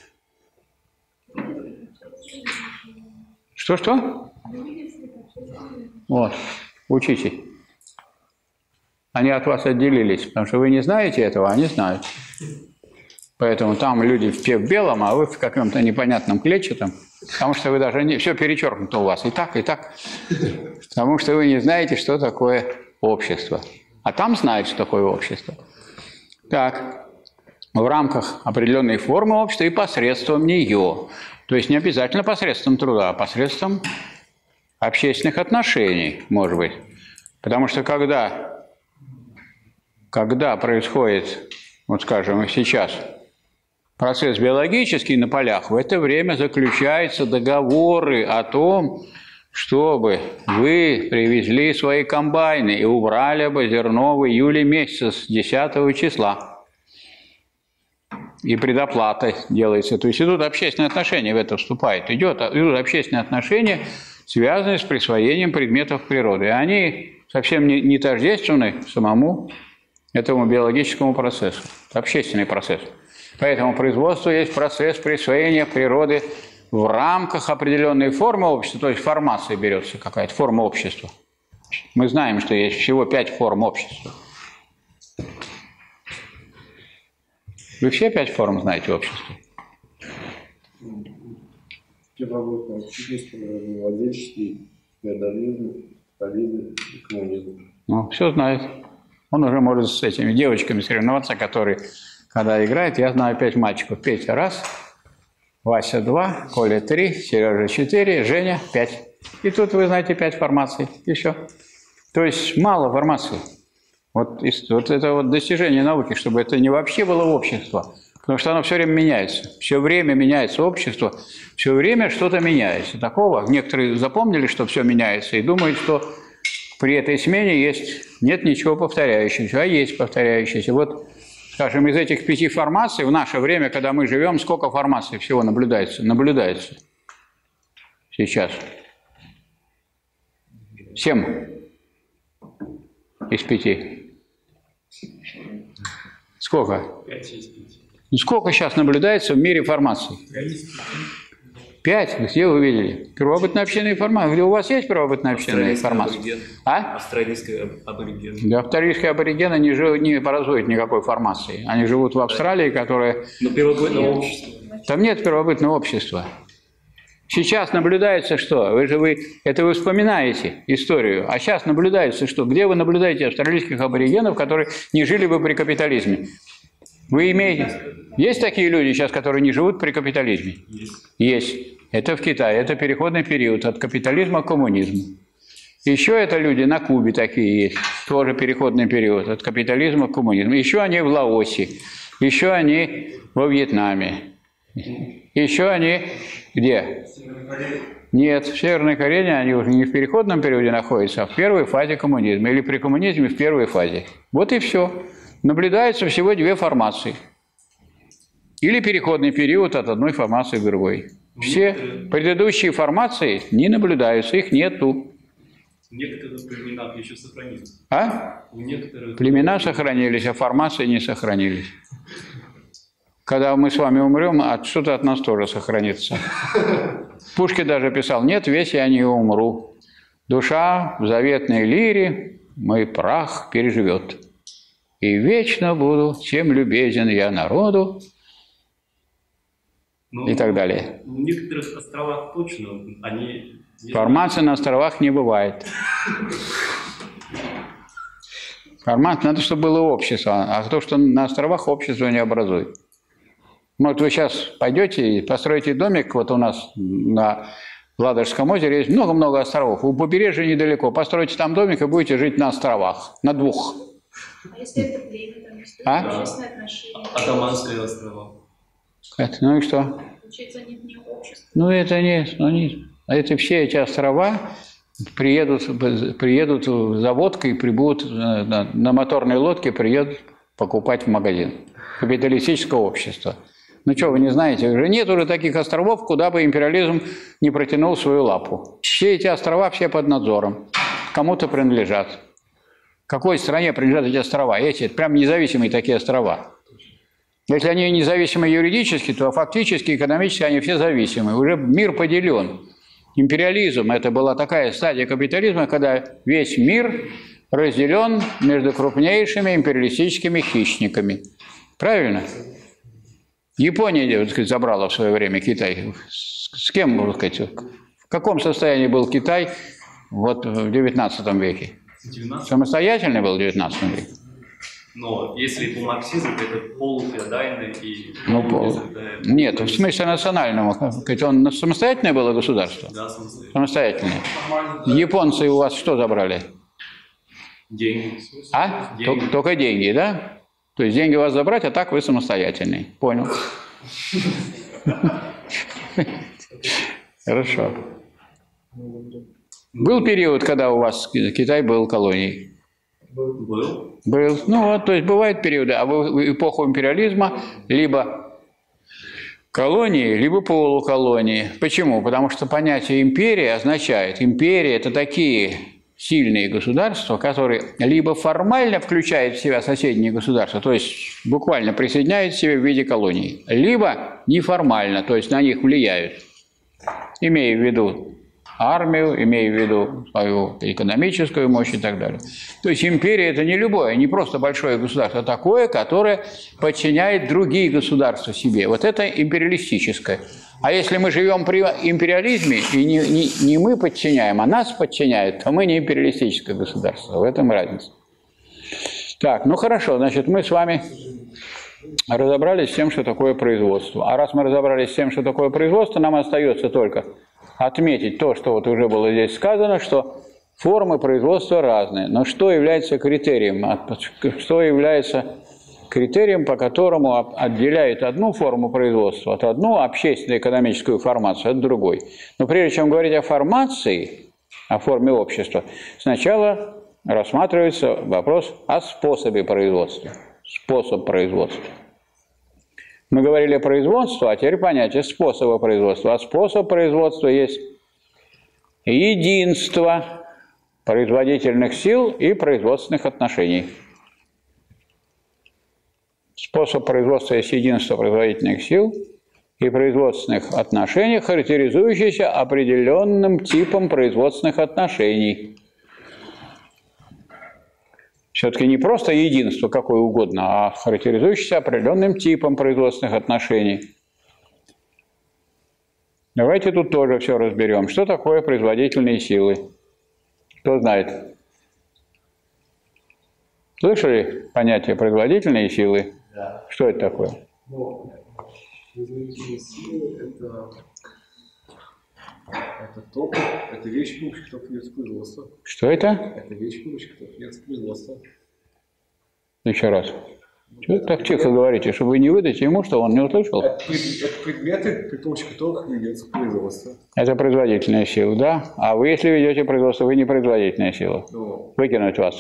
Что-что? Вот, учите. Они от вас отделились, потому что вы не знаете этого, а они знают. Поэтому там люди в белом, а вы в каком-то непонятном клетчатом, потому что вы даже не... Все перечеркнуто у вас и так, и так. Потому что вы не знаете, что такое общество. А там знают, что такое общество. Так, в рамках определенной формы общества и посредством нее. То есть не обязательно посредством труда, а посредством общественных отношений, может быть. Потому что когда, когда происходит, вот скажем, сейчас процесс биологический на полях, в это время заключаются договоры о том, чтобы вы привезли свои комбайны и убрали бы зерно в июле месяце с десятого числа. И предоплата делается. То есть идут общественные отношения, в это вступает. Идет, идут общественные отношения, связанные с присвоением предметов природы. И они совсем не, не тождественны самому этому биологическому процессу. Это общественный процесс. Поэтому производство есть процесс присвоения природы в рамках определенной формы общества, то есть формация берется какая-то, форма общества. Мы знаем, что есть всего пять форм общества. Вы все пять форм знаете общества? Первобытное общество, владельческий, феодализм, капитализм и коммунизм. Ну, все знает. Он уже может с этими девочками соревноваться, которые, когда играют, я знаю пять мальчиков. Петя раз, Вася два, Коля три, Сережа четыре, Женя пять. И тут вы знаете пять формаций. И все. То есть мало формаций. Вот, вот это вот достижение науки, чтобы это не вообще было общество. Потому что оно все время меняется. Все время меняется общество, все время что-то меняется. Такого некоторые запомнили, что все меняется, и думают, что при этой смене есть, нет ничего повторяющегося, а есть повторяющееся. Вот, скажем, из этих пяти формаций в наше время, когда мы живем, сколько формаций всего наблюдается? Наблюдается сейчас. Семь из пяти. Сколько? пять из пяти. Ну, сколько сейчас наблюдается в мире формаций? Пять? Где вы видели? Первобытно-общинные формации. Где у вас есть первобытно-общинные формации? А? Австралийские аборигены. Да, австралийские аборигены не, жив, не образуют никакой формации. Они живут в Австралии, которая... Но первобытное общество. Там нет первобытного общества. Сейчас наблюдается что? Вы же вы, это вы вспоминаете историю. А сейчас наблюдается что? Где вы наблюдаете австралийских аборигенов, которые не жили бы при капитализме? Вы имеете... Есть такие люди сейчас, которые не живут при капитализме? Есть. Есть. Это в Китае. Это переходный период от капитализма к коммунизму. Еще это люди на Кубе такие есть. Тоже переходный период от капитализма к коммунизму. Еще они в Лаосе. Еще они во Вьетнаме. Еще они где? Нет, в Северной Корее они уже не в переходном периоде находятся, а в первой фазе коммунизма. Или при коммунизме в первой фазе. Вот и все. Наблюдается всего две формации. Или переходный период от одной формации к другой. Все предыдущие формации не наблюдаются, их нету. В некоторых племенах еще сохранились. А? У некоторых... Племена сохранились, а формации не сохранились. Когда мы с вами умрем, что-то от нас тоже сохранится. Пушкин даже писал: «Нет, весь я не умру. Душа в заветной лире мой прах переживет. И вечно буду, чем любезен я народу». Но и так далее. В некоторых островах точно они... Формации на островах не бывает. Формация надо, чтобы было общество, а то, что на островах общество не образует. Вот вы сейчас пойдете и построите домик, вот у нас на Ладожском озере есть много-много островов. У побережья недалеко. Постройте там домик и будете жить на островах, на двух. А если это племя, там есть А? общественные отношения? Атаманские острова. Это, ну и что? Получается, нет ни общества. Ну это не, ну не, это все эти острова приедут, приедут за водкой, прибудут на, на моторной лодке, приедут покупать в магазин. Капиталистическое общество. Ну что, вы не знаете? Уже нет уже таких островов, куда бы империализм не протянул свою лапу. Все эти острова все под надзором. Кому-то принадлежат. Какой стране принадлежат эти острова? Эти, прям независимые такие острова. Если они независимы юридически, то фактически, экономически они все зависимы. Уже мир поделен. Империализм – это была такая стадия капитализма, когда весь мир разделен между крупнейшими империалистическими хищниками. Правильно? Япония, так сказать, забрала в свое время Китай. С кем, так сказать, в каком состоянии был Китай вот в девятнадцатом веке? девятнадцатом? Самостоятельный был в девятнадцатом веке? Но если по марксизму, то это полуфеодальный и... Ну, пол... Нет, в смысле национального. Он самостоятельное было государство? Да, самостоятельное. Самостоятельное. Японцы у вас что забрали? Деньги. А? Деньги. Только деньги, да? То есть деньги у вас забрать, а так вы самостоятельный. Понял. Хорошо. Был период, когда у вас Китай был колонией? Был. Был. Ну вот, то есть бывают периоды, а в эпоху империализма либо колонии, либо полуколонии. Почему? Потому что понятие империя означает, империя – это такие сильные государства, которые либо формально включают в себя соседние государства, то есть буквально присоединяют к себе в виде колоний, либо неформально, то есть на них влияют, имея в виду армию, имея в виду свою экономическую мощь и так далее. То есть империя – это не любое, не просто большое государство, а такое, которое подчиняет другие государства себе. Вот это империалистическое. А если мы живем при империализме, и не, не, не мы подчиняем, а нас подчиняют, то мы не империалистическое государство. В этом разница. Так, ну хорошо, значит, мы с вами разобрались с тем, что такое производство. А раз мы разобрались с тем, что такое производство, нам остается только отметить то, что вот уже было здесь сказано, что формы производства разные. Но что является критерием? Что является критерием, по которому отделяет одну форму производства от одну общественно-экономическую формацию от другой? Но прежде чем говорить о формации, о форме общества, сначала рассматривается вопрос о способе производства. Способ производства. Мы говорили о производстве, а теперь понятие способа производства. А способ производства есть единство производительных сил и производственных отношений. Способ производства есть единство производительных сил и производственных отношений, характеризующийся определенным типом производственных отношений. Все-таки не просто единство какое угодно, а характеризующееся определенным типом производственных отношений. Давайте тут тоже все разберем. Что такое производительные силы? Кто знает? Слышали понятие производительные силы? Да. Что это такое? Ну, производительные силы – это Это ток, это вещь, помощь, кто придется производства. Что это? Это вещь, помощь, кто придется производства. Еще раз. Чего вы так тихо говорите, чтобы вы не выдайте ему, что он не услышал? Это, пред, это предметы, при помощи которых ведется производство. Это производительная сила, да? А вы, если ведете производство, вы не производительная сила. Но... Выкинуть вас.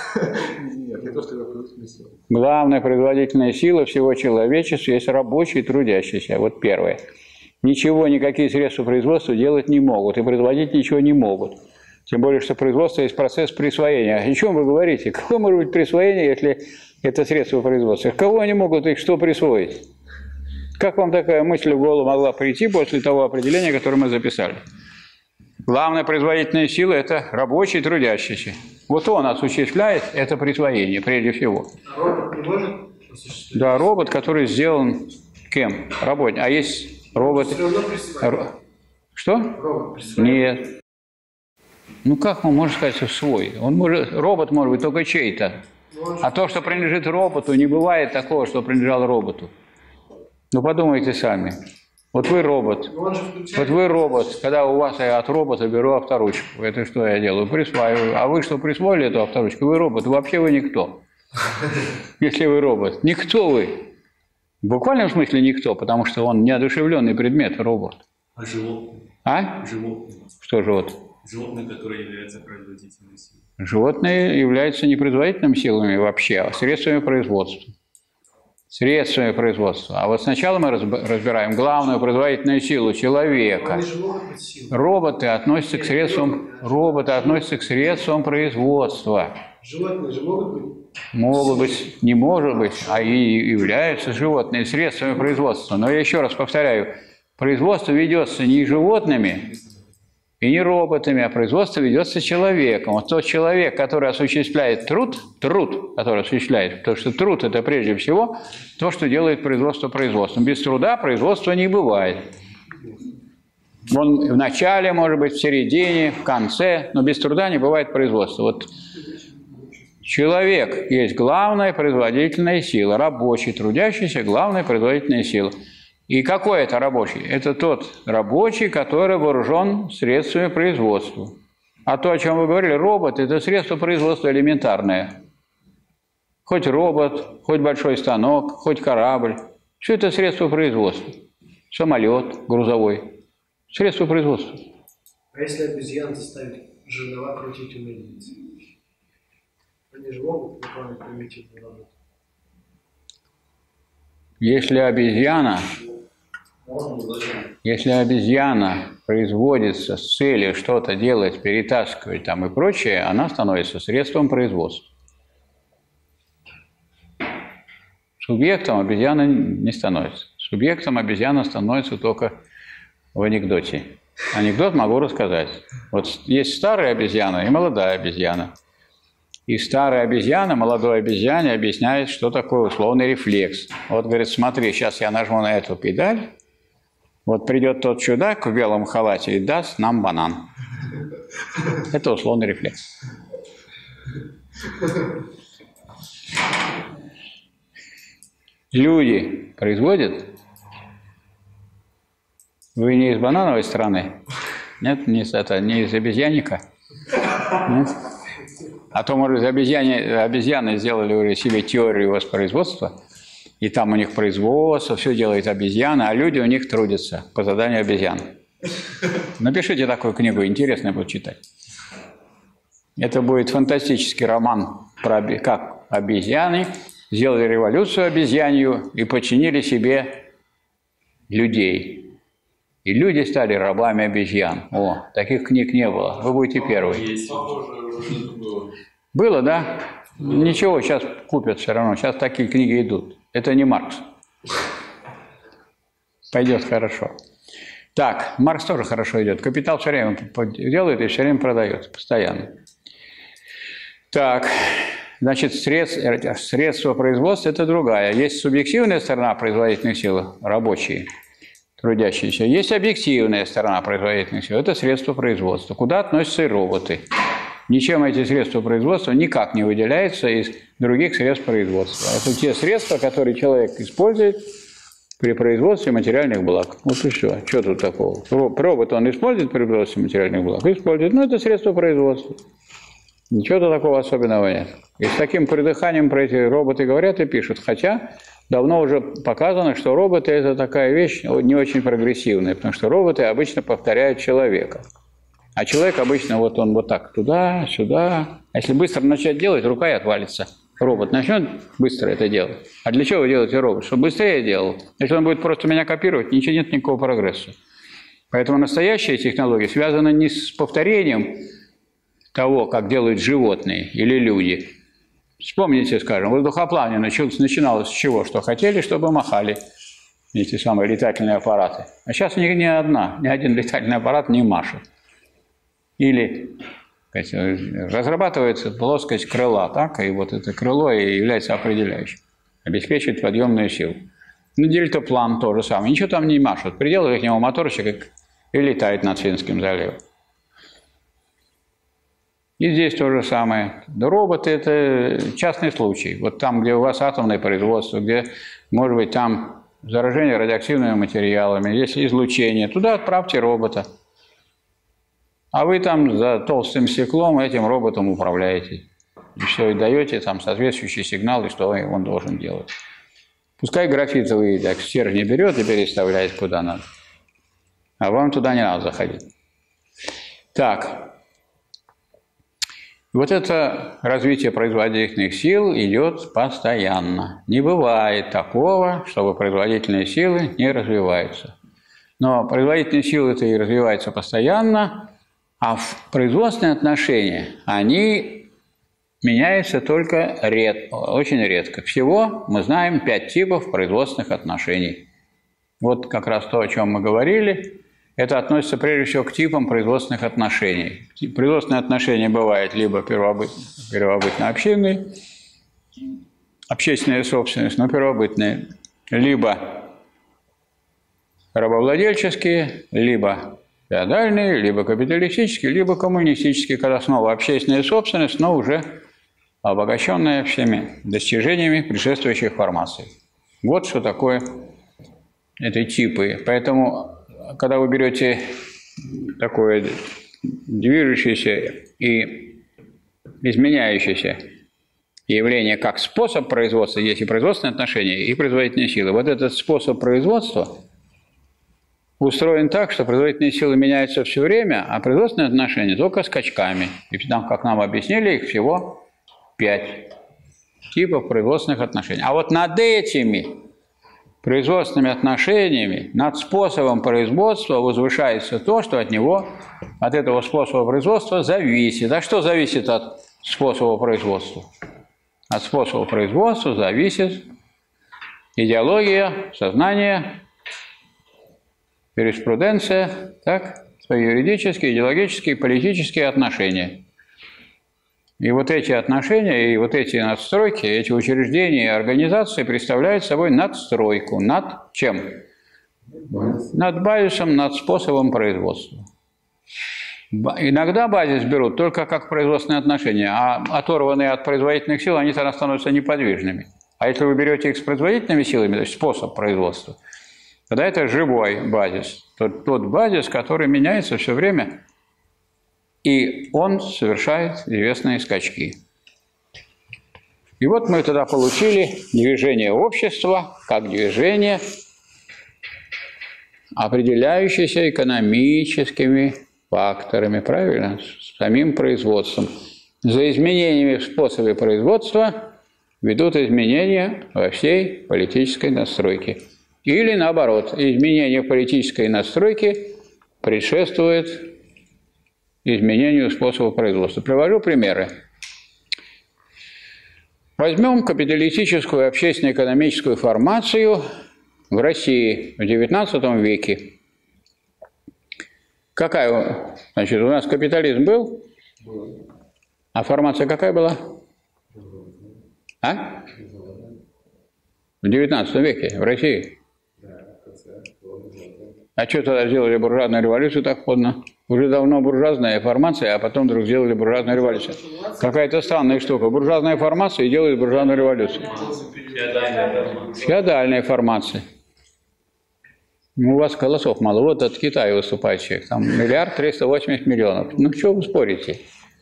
Нет, не то, что я производительная сила. Главная производительная сила всего человечества есть рабочий, трудящийся. Вот первое. Ничего, никакие средства производства делать не могут, и производить ничего не могут. Тем более, что производство есть процесс присвоения. О чем вы говорите? Какое может быть присвоение, если это средство производства? Кого они могут и что присвоить? Как вам такая мысль в голову могла прийти после того определения, которое мы записали? Главная производительная сила – это рабочий, трудящийся. Вот он осуществляет это присвоение, прежде всего. А робот не может осуществлять? Да, робот, который сделан кем? Работник. А есть роботы… Все равно присваивает. Что? Робот присваивает. Нет. Ну как он может сказать, что свой? Он может, робот может быть только чей-то. А то, что принадлежит роботу, не бывает такого, что принадлежало роботу. Ну подумайте сами. Вот вы робот. Но он же включает- Вот вы робот. Когда у вас я от робота беру авторучку. Это что я делаю? Присваиваю. А вы что присвоили эту авторучку? Вы робот. Вообще вы никто. Если вы робот. Никто вы. В буквальном смысле никто, потому что он неодушевленный предмет, робот. А животные? А? Животные. Что живот? Животные, которые являются производительной силой. Животные являются не производительными силами вообще, а средствами производства. Средствами производства. А вот сначала мы разбираем главную производительную силу человека. Они же могут быть силой. Роботы относятся к средствам, роботы относятся к средствам производства. Животные же могут быть. Могут быть, не может быть, а и являются животные средствами производства. Но я еще раз повторяю, производство ведется не животными и не роботами, а производство ведется человеком. Вот тот человек, который осуществляет труд, труд, который осуществляет, потому что труд – это прежде всего то, что делает производство производством. Без труда производства не бывает. Он в начале, может быть, в середине, в конце, но без труда не бывает производства. Вот человек есть главная производительная сила, рабочий, трудящийся – главная производительная сила. И какой это рабочий? Это тот рабочий, который вооружен средствами производства. А то, о чем вы говорили, робот – это средство производства элементарное. Хоть робот, хоть большой станок, хоть корабль. Все это средство производства. Самолет грузовой. Средство производства. А если обезьян заставить жернова крутить у мельницы? Они же могут выполнять примитивную работу. Если обезьяна, если обезьяна производится с целью что-то делать, перетаскивать там и прочее, она становится средством производства. Субъектом обезьяна не становится. Субъектом обезьяна становится только в анекдоте. Анекдот могу рассказать. Вот есть старая обезьяна и молодая обезьяна. И старая обезьяна молодой обезьяне объясняет, что такое условный рефлекс. Вот говорит, смотри, сейчас я нажму на эту педаль, вот придет тот чудак в белом халате и даст нам банан. Это условный рефлекс. Люди производят? Вы не из банановой страны? Нет, не из, это, не из обезьянника? Нет? А то, может, обезьяне, обезьяны сделали уже себе теорию воспроизводства, и там у них производство, все делает обезьяна, а люди у них трудятся по заданию обезьян. Напишите такую книгу, интересно будет читать. Это будет фантастический роман про как обезьяны сделали революцию обезьянью и подчинили себе людей. И люди стали рабами обезьян. О, таких книг не было. Вы будете первый. Есть. Было, да? Ничего, сейчас купят все равно. Сейчас такие книги идут. Это не Маркс. Пойдет хорошо. Так, Маркс тоже хорошо идет. Капитал все время делает и все время продает. Постоянно. Так, значит, средства, средства производства – это другая. Есть субъективная сторона производительных сил, рабочие, трудящиеся. Есть объективная сторона производительных сил – это средства производства. Куда относятся и роботы. Ничем эти средства производства никак не выделяются из других средств производства. Это те средства, которые человек использует при производстве материальных благ. Вот и все. Что тут такого? Робот он использует при производстве материальных благ? Использует. Но это средство производства. Ничего такого особенного нет. И с таким придыханием про эти роботы говорят и пишут. Хотя давно уже показано, что роботы – это такая вещь не очень прогрессивная, потому что роботы обычно повторяют человека. А человек обычно вот он вот так туда, сюда. А если быстро начать делать, рука и отвалится. Робот начнет быстро это делать. А для чего вы делаете робот? Чтобы быстрее делал. Если он будет просто меня копировать, ничего нет никакого прогресса. Поэтому настоящие технологии связаны не с повторением того, как делают животные или люди. Вспомните, скажем, воздухоплавание начиналось с чего? Что хотели, чтобы махали эти самые летательные аппараты. А сейчас ни, ни одна, ни один летательный аппарат не машет. Или разрабатывается плоскость крыла, так, и вот это крыло и является определяющим, обеспечивает подъемную силу. Ну, дельтаплан то же самое, ничего там не машут, приделали к нему моторчик и летает над Финским заливом. И здесь то же самое. Да, роботы – это частный случай. Вот там, где у вас атомное производство, где, может быть, там заражение радиоактивными материалами, есть излучение, туда отправьте робота. А вы там за толстым стеклом этим роботом управляете. И все, и даете там соответствующий сигнал, и что он должен делать. Пускай графитовый так стержни берет и переставляет куда надо. А вам туда не надо заходить. Так. Вот это развитие производительных сил идет постоянно. Не бывает такого, чтобы производительные силы не развиваются. Но производительные силы-то и развиваются постоянно, а в производственные отношения они меняются только ред, очень редко. Всего мы знаем пять типов производственных отношений. Вот как раз то, о чем мы говорили. Это относится прежде всего к типам производственных отношений. Производственные отношения бывают либо первобытно-общинные, общественная собственность, но первобытные, либо рабовладельческие, либо феодальные, либо капиталистические, либо коммунистические, когда снова общественная собственность, но уже обогащенная всеми достижениями предшествующих формаций. Вот что такое это типы. Поэтому, когда вы берете такое движущееся и изменяющееся явление как способ производства, есть и производственные отношения, и производительные силы. Вот этот способ производства устроен так, что производительные силы меняются все время, а производственные отношения только скачками. И там, как нам объяснили, их всего пять типов производственных отношений. А вот над этими производственными отношениями, над способом производства возвышается то, что от него, от этого способа производства зависит. А что зависит от способа производства? От способа производства зависит идеология, сознание, юриспруденция, так, свои юридические, идеологические, политические отношения. И вот эти отношения, и вот эти надстройки, эти учреждения и организации представляют собой надстройку. Над чем? Над базисом, над способом производства. Иногда базис берут только как производственные отношения, а оторванные от производительных сил, они тогда становятся неподвижными. А если вы берете их с производительными силами, то есть способ производства, тогда это живой базис. Тот, тот базис, который меняется все время, и он совершает известные скачки. И вот мы тогда получили движение общества как движение, определяющееся экономическими факторами, правильно, с самим производством. За изменениями в способе производства ведут изменения во всей политической настройке. Или наоборот, изменение политической настройки предшествует изменению способа производства. Привожу примеры. Возьмем капиталистическую общественно-экономическую формацию в России в девятнадцатом веке. Какая, значит, у нас капитализм был? А формация какая была? А? В девятнадцатом веке в России. А что тогда сделали буржуазную революцию так поздно? Уже давно буржуазная формация, а потом вдруг сделали буржуазную революцию. Какая-то странная штука. Буржуазная формация и делает буржуазную революцию. Феодальная формация. Феодальная формация. Ну, у вас голосов мало. Вот от Китая выступает человек. Там миллиард триста восемьдесят миллионов. Ну, что вы спорите?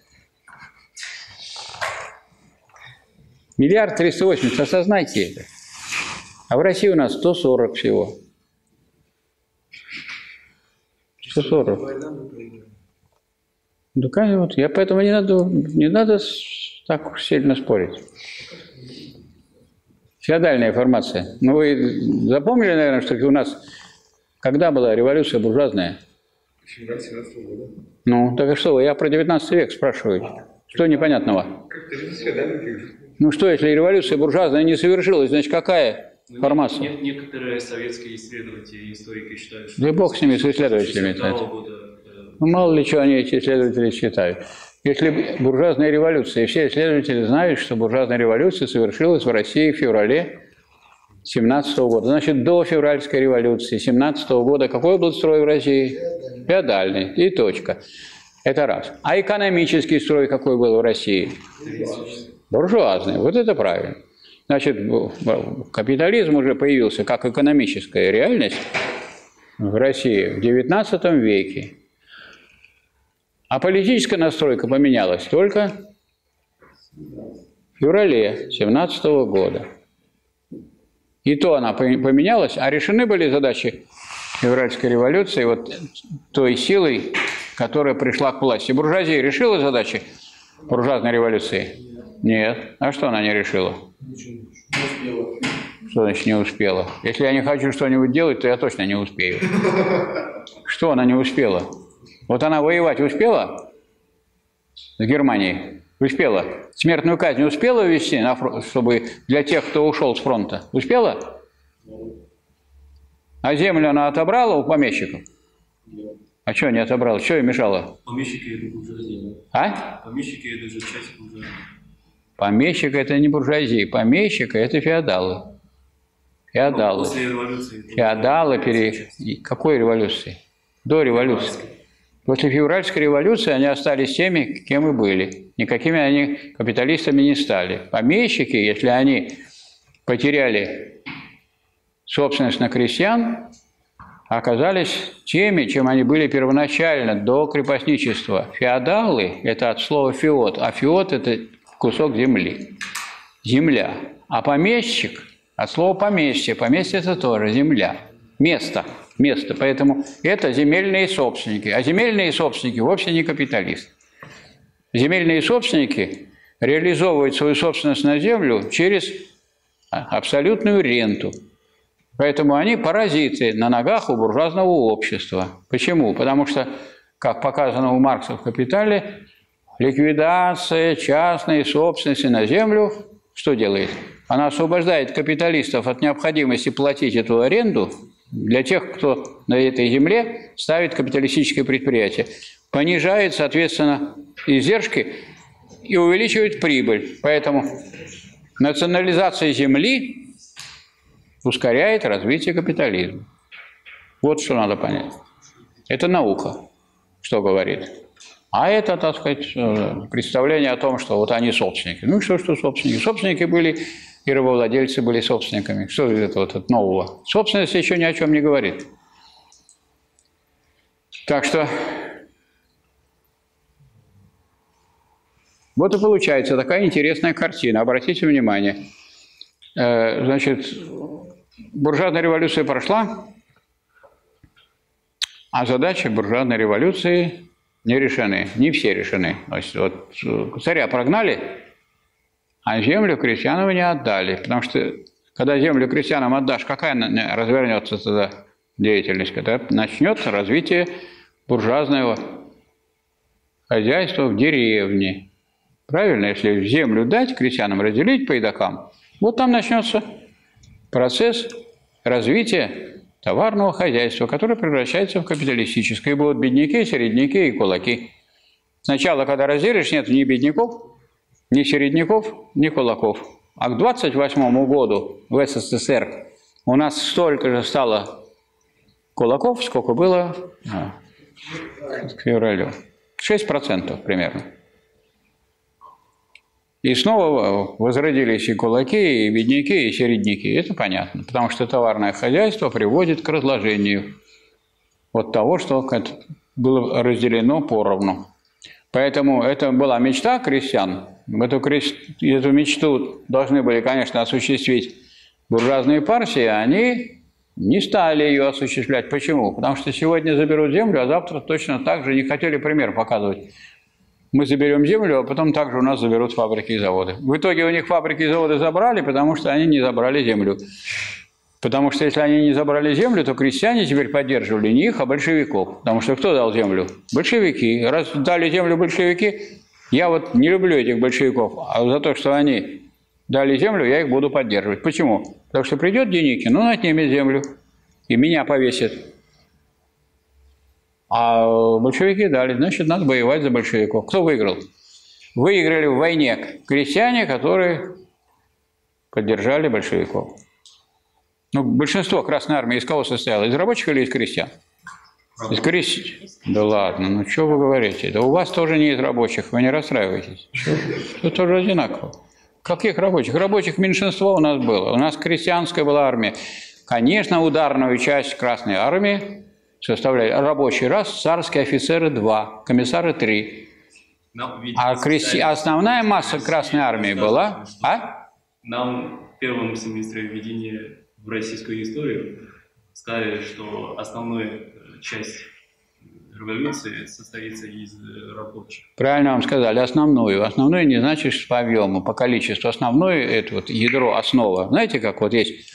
Миллиард триста восемьдесят, осознайте это. А в России у нас сто сорок всего. сто сорок. Да, конечно, вот. Я поэтому не надо, не надо так уж сильно спорить. Феодальная формация. Ну, вы запомнили, наверное, что у нас, когда была революция буржуазная? семнадцатого года. Ну, так и что вы, я про девятнадцатый век спрашиваю. Что непонятного? Как-то же феодальный. Ну что, если революция буржуазная не совершилась, значит, какая Но формация? не- не- некоторые советские исследователи и историки считают, что... Да и бог с ними, с исследователями. шестидесятого года, э, Ну, мало ли чего они, эти исследователи, считают. Если буржуазная революция, и все исследователи знают, что буржуазная революция совершилась в России в феврале семнадцатого года. Значит, до февральской революции семнадцатого года какой был строй в России? Феодальный. И точка. Это раз. А экономический строй какой был в России? Буржуазный. Вот это правильно. Значит, капитализм уже появился как экономическая реальность в России в девятнадцатом веке. А политическая настройка поменялась только в феврале семнадцатого года. И то она поменялась, а решены были задачи февральской революции вот той силой, которая пришла к власти. Буржуазия решила задачи буржуазной революции? Нет. А что она не решила? Что значит не успела? Если я не хочу что-нибудь делать, то я точно не успею. Что она не успела? Вот она воевать успела с Германией? Успела. Смертную казнь успела ввести, на фронт, чтобы для тех, кто ушел с фронта? Успела? А землю она отобрала у помещиков? А что не отобрала? Что ей мешало? Помещики это буржуазия. А? Помещики это же часть буржуазии. Помещик – это не буржуазия. Помещик – это феодалы. Феодалы. Ну, после революции. Феодалы пере... Какой революции? До революции. После февральской революции они остались теми, кем и были. Никакими они капиталистами не стали. Помещики, если они потеряли собственность на крестьян, оказались теми, чем они были первоначально, до крепостничества. Феодалы – это от слова «феод», а «феод» – это кусок земли. Земля. А помещик – от слова «поместье». Поместье – это тоже земля. Место. Место. Поэтому это земельные собственники. А земельные собственники вовсе не капиталисты. Земельные собственники реализовывают свою собственность на землю через абсолютную ренту. Поэтому они паразиты на ногах у буржуазного общества. Почему? Потому что, как показано у Маркса в «Капитале», ликвидация частной собственности на землю что делает? Она освобождает капиталистов от необходимости платить эту аренду для тех, кто на этой земле ставит капиталистическое предприятие. Понижает, соответственно, издержки и увеличивает прибыль. Поэтому национализация земли ускоряет развитие капитализма. Вот что надо понять. Это наука, что говорит. А это, так сказать, представление о том, что вот они собственники. Ну что, что собственники? Собственники были, и рабовладельцы были собственниками. Что из этого вот нового? Собственность еще ни о чем не говорит. Так что вот и получается такая интересная картина. Обратите внимание. Значит, буржуазная революция прошла, а задачи буржуазной революции не решены, не все решены. Значит, вот царя прогнали, а землю крестьянам не отдали. Потому что, когда землю крестьянам отдашь, какая развернется тогда деятельность? Когда начнется развитие буржуазного хозяйства в деревне. Правильно? Если землю дать крестьянам, разделить по едокам, вот там начнется процесс развития товарного хозяйства, которое превращается в капиталистическое. И будут бедняки, середняки и кулаки. Сначала, когда разделишь, нет ни бедняков, ни середняков, ни кулаков. А к двадцать восьмому году в СССР у нас столько же стало кулаков, сколько было а, к февралю. шесть процентов примерно. И снова возродились и кулаки, и бедняки, и середняки. Это понятно, потому что товарное хозяйство приводит к разложению от того, что было разделено поровну. Поэтому это была мечта крестьян. Эту, крест... Эту мечту должны были, конечно, осуществить буржуазные партии, а они не стали ее осуществлять. Почему? Потому что сегодня заберут землю, а завтра точно так же не хотели пример показывать. Мы заберем землю, а потом также у нас заберут фабрики и заводы. В итоге у них фабрики и заводы забрали, потому что они не забрали землю. Потому что если они не забрали землю, то крестьяне теперь поддерживали не их, а большевиков. Потому что кто дал землю? Большевики. Раз дали землю большевики, я вот не люблю этих большевиков, а за то, что они дали землю, я их буду поддерживать. Почему? Потому что придет Деникин, он отнимет землю и меня повесит. А большевики дали, значит, надо воевать за большевиков. Кто выиграл? Выиграли в войне крестьяне, которые поддержали большевиков. Ну, большинство Красной Армии из кого состояло? Из рабочих или из крестьян? Из крестьян. Да ладно, ну что вы говорите? Да у вас тоже не из рабочих, вы не расстраивайтесь. Это тоже одинаково. Каких рабочих? Рабочих меньшинство у нас было. У нас крестьянская была армия. Конечно, ударную часть Красной Армии составляли рабочий раз, царские офицеры два, комиссары три. А крести... основная масса Красной Армии была... А? Нам в первом семестре введения в российскую историю сказали, что основная часть революции состоится из рабочих. Правильно вам сказали, основную. Основную не значит по объему, по количеству. Основное – это вот ядро, основа. Знаете, как вот есть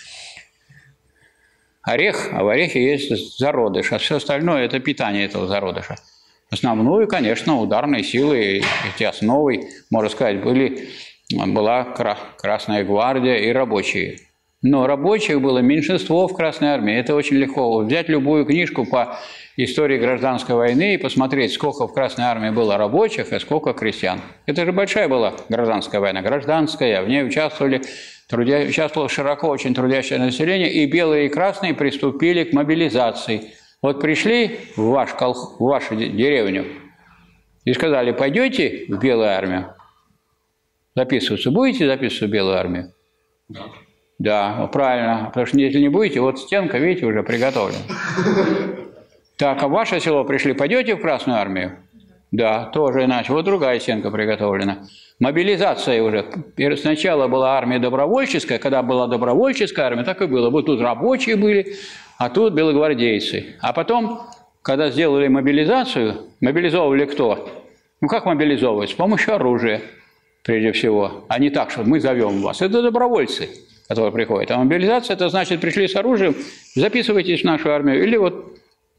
орех, а в орехе есть зародыш, а все остальное – это питание этого зародыша. Основную, конечно, ударные силы, эти основы, можно сказать, были, была Красная гвардия и рабочие. Но рабочих было меньшинство в Красной Армии. Это очень легко. Взять любую книжку по истории гражданской войны и посмотреть, сколько в Красной Армии было рабочих, а сколько крестьян. Это же большая была гражданская война. Гражданская, в ней участвовали, трудя... участвовало широко очень трудящее население, и белые и красные приступили к мобилизации. Вот пришли в, ваш кол... в вашу деревню и сказали, пойдете в Белую армию? Записываться будете записываться в Белую армию? Да. Да, правильно. Потому что если не будете, вот стенка, видите, уже приготовлена. Так, а в ваше село пришли, пойдете в Красную армию? Да, тоже иначе. Вот другая стенка приготовлена. Мобилизация уже. Сначала была армия добровольческая. Когда была добровольческая армия, так и было. Вот тут рабочие были, а тут белогвардейцы. А потом, когда сделали мобилизацию, мобилизовывали кто? Ну, как мобилизовывать? С помощью оружия, прежде всего. А не так, что мы зовем вас. Это добровольцы, которые приходят. А мобилизация – это значит, пришли с оружием, записывайтесь в нашу армию, или вот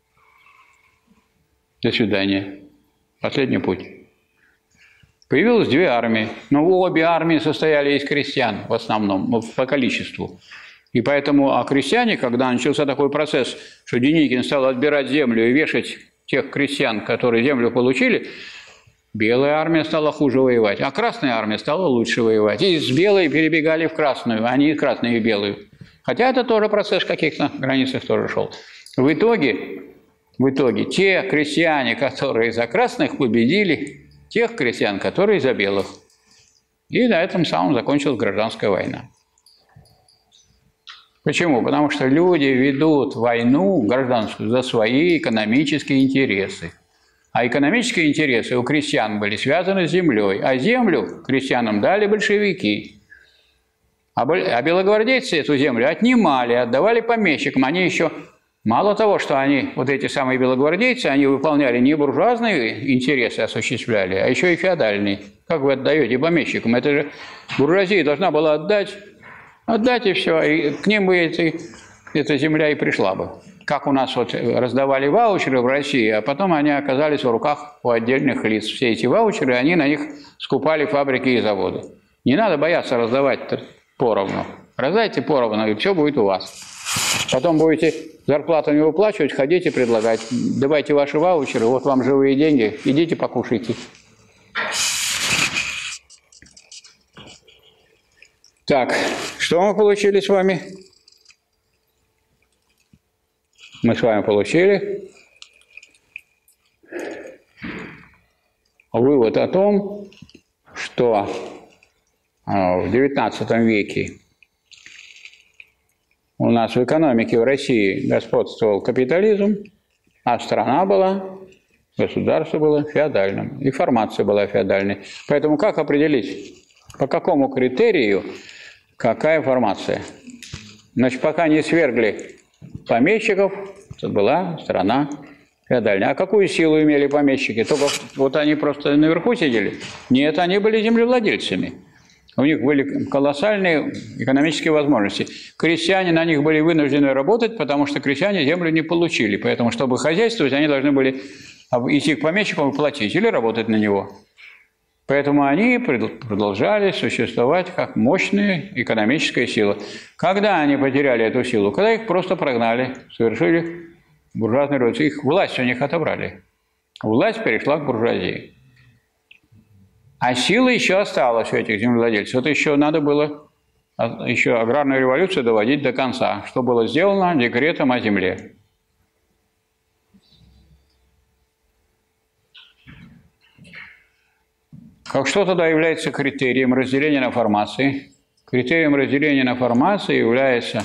до свидания. Последний путь. Появилось две армии, но обе армии состояли из крестьян в основном, по количеству. И поэтому, а крестьяне, когда начался такой процесс, что Деникин стал отбирать землю и вешать тех крестьян, которые землю получили, белая армия стала хуже воевать, а красная армия стала лучше воевать. И с белой перебегали в красную, а не красные в белую. Хотя это тоже процесс в каких-то границах тоже шел. В итоге, в итоге те крестьяне, которые за красных, победили тех крестьян, которые за белых. И на этом самом закончилась гражданская война. Почему? Потому что люди ведут войну гражданскую за свои экономические интересы. А экономические интересы у крестьян были связаны с землей. А землю крестьянам дали большевики. А белогвардейцы эту землю отнимали, отдавали помещикам. Они еще, мало того, что они, вот эти самые белогвардейцы, они выполняли не буржуазные интересы, осуществляли, а еще и феодальные. Как вы отдаете помещикам? Это же буржуазия должна была отдать, отдать и все. И к ним бы эти, эта земля и пришла бы. Как у нас вот раздавали ваучеры в России, а потом они оказались в руках у отдельных лиц. Все эти ваучеры, они на них скупали фабрики и заводы. Не надо бояться раздавать поровну. Раздайте поровну, и все будет у вас. Потом будете зарплату не выплачивать, ходите предлагать. Давайте ваши ваучеры, вот вам живые деньги, идите покушайте. Так, что мы получили с вами? Мы с вами получили вывод о том, что в девятнадцатом веке у нас в экономике в России господствовал капитализм, а страна была, государство было феодальным, и формация была феодальной. Поэтому как определить, по какому критерию какая формация? Значит, пока не свергли помещиков, это была страна феодальная. А какую силу имели помещики? Только вот они просто наверху сидели? Нет, они были землевладельцами. У них были колоссальные экономические возможности. Крестьяне на них были вынуждены работать, потому что крестьяне землю не получили. Поэтому, чтобы хозяйствовать, они должны были идти к помещику и платить или работать на него. Поэтому они продолжали существовать как мощная экономическая сила. Когда они потеряли эту силу? Когда их просто прогнали, совершили буржуазную революцию. Их власть у них отобрали. Власть перешла к буржуазии. А сила еще осталась у этих землевладельцев. Это еще надо было еще аграрную революцию доводить до конца, что было сделано декретом о земле. Как что тогда является критерием разделения на формации? Критерием разделения на формации является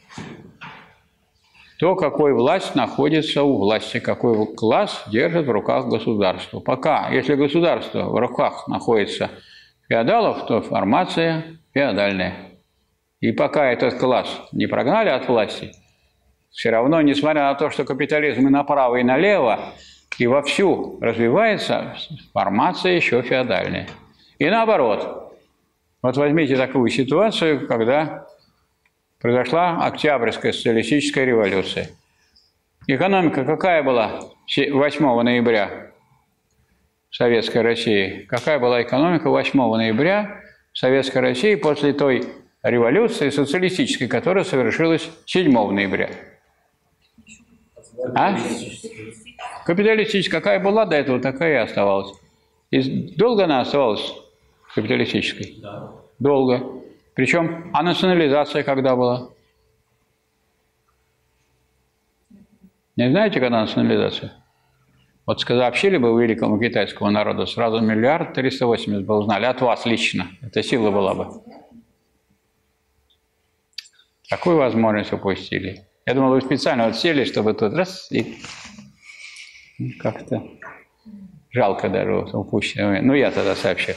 то, какой власть находится у власти, какой класс держит в руках государство. Пока, если государство в руках находится феодалов, то формация феодальная. И пока этот класс не прогнали от власти, все равно, несмотря на то, что капитализм и направо, и налево, и вовсю развивается, формация еще феодальная. И наоборот. Вот возьмите такую ситуацию, когда произошла Октябрьская социалистическая революция. Экономика какая была восьмого ноября в Советской России? Какая была экономика восьмого ноября в Советской России после той революции социалистической, которая совершилась седьмого ноября? А? Капиталистическая какая была до этого, такая и оставалась. И долго она оставалась капиталистической? Да. Долго. Причем, а национализация когда была? Не знаете, когда национализация? Вот сообщили бы вы великому китайскому народу, сразу миллиард триста восемьдесят бы узнали, от вас лично. Это сила была бы. Такую возможность упустили. Я думал, вы специально вот сели, чтобы тут раз и как-то жалко даже вот упущенного. Ну, я тогда сообщил.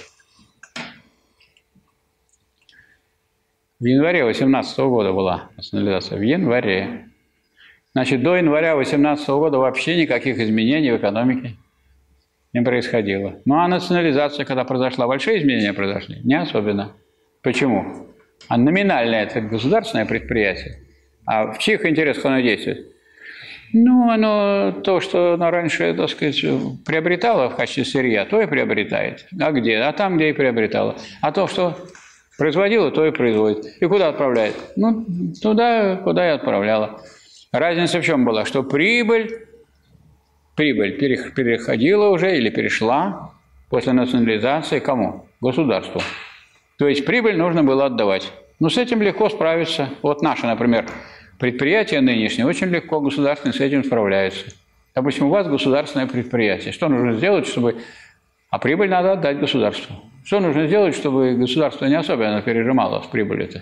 В январе восемнадцатого года была национализация. В январе. Значит, до января восемнадцатого года вообще никаких изменений в экономике не происходило. Ну, а национализация, когда произошла, большие изменения произошли? Не особенно. Почему? А номинальное – это государственное предприятие. А в чьих интересах оно действует? Ну, оно то, что оно раньше, так сказать, приобретало в качестве сырья, то и приобретает. А где? А там, где и приобретало. А то, что производила, то и производит. И куда отправляет? Ну, туда, куда и отправляла. Разница в чем была? Что прибыль, прибыль переходила уже или перешла после национализации кому? Государству. То есть прибыль нужно было отдавать. Но с этим легко справиться. Вот наше, например, предприятие нынешнее очень легко государственное с этим справляется. Допустим, у вас государственное предприятие. Что нужно сделать, чтобы... А прибыль надо отдать государству. Что нужно сделать, чтобы государство не особенно пережимало с прибыли-то?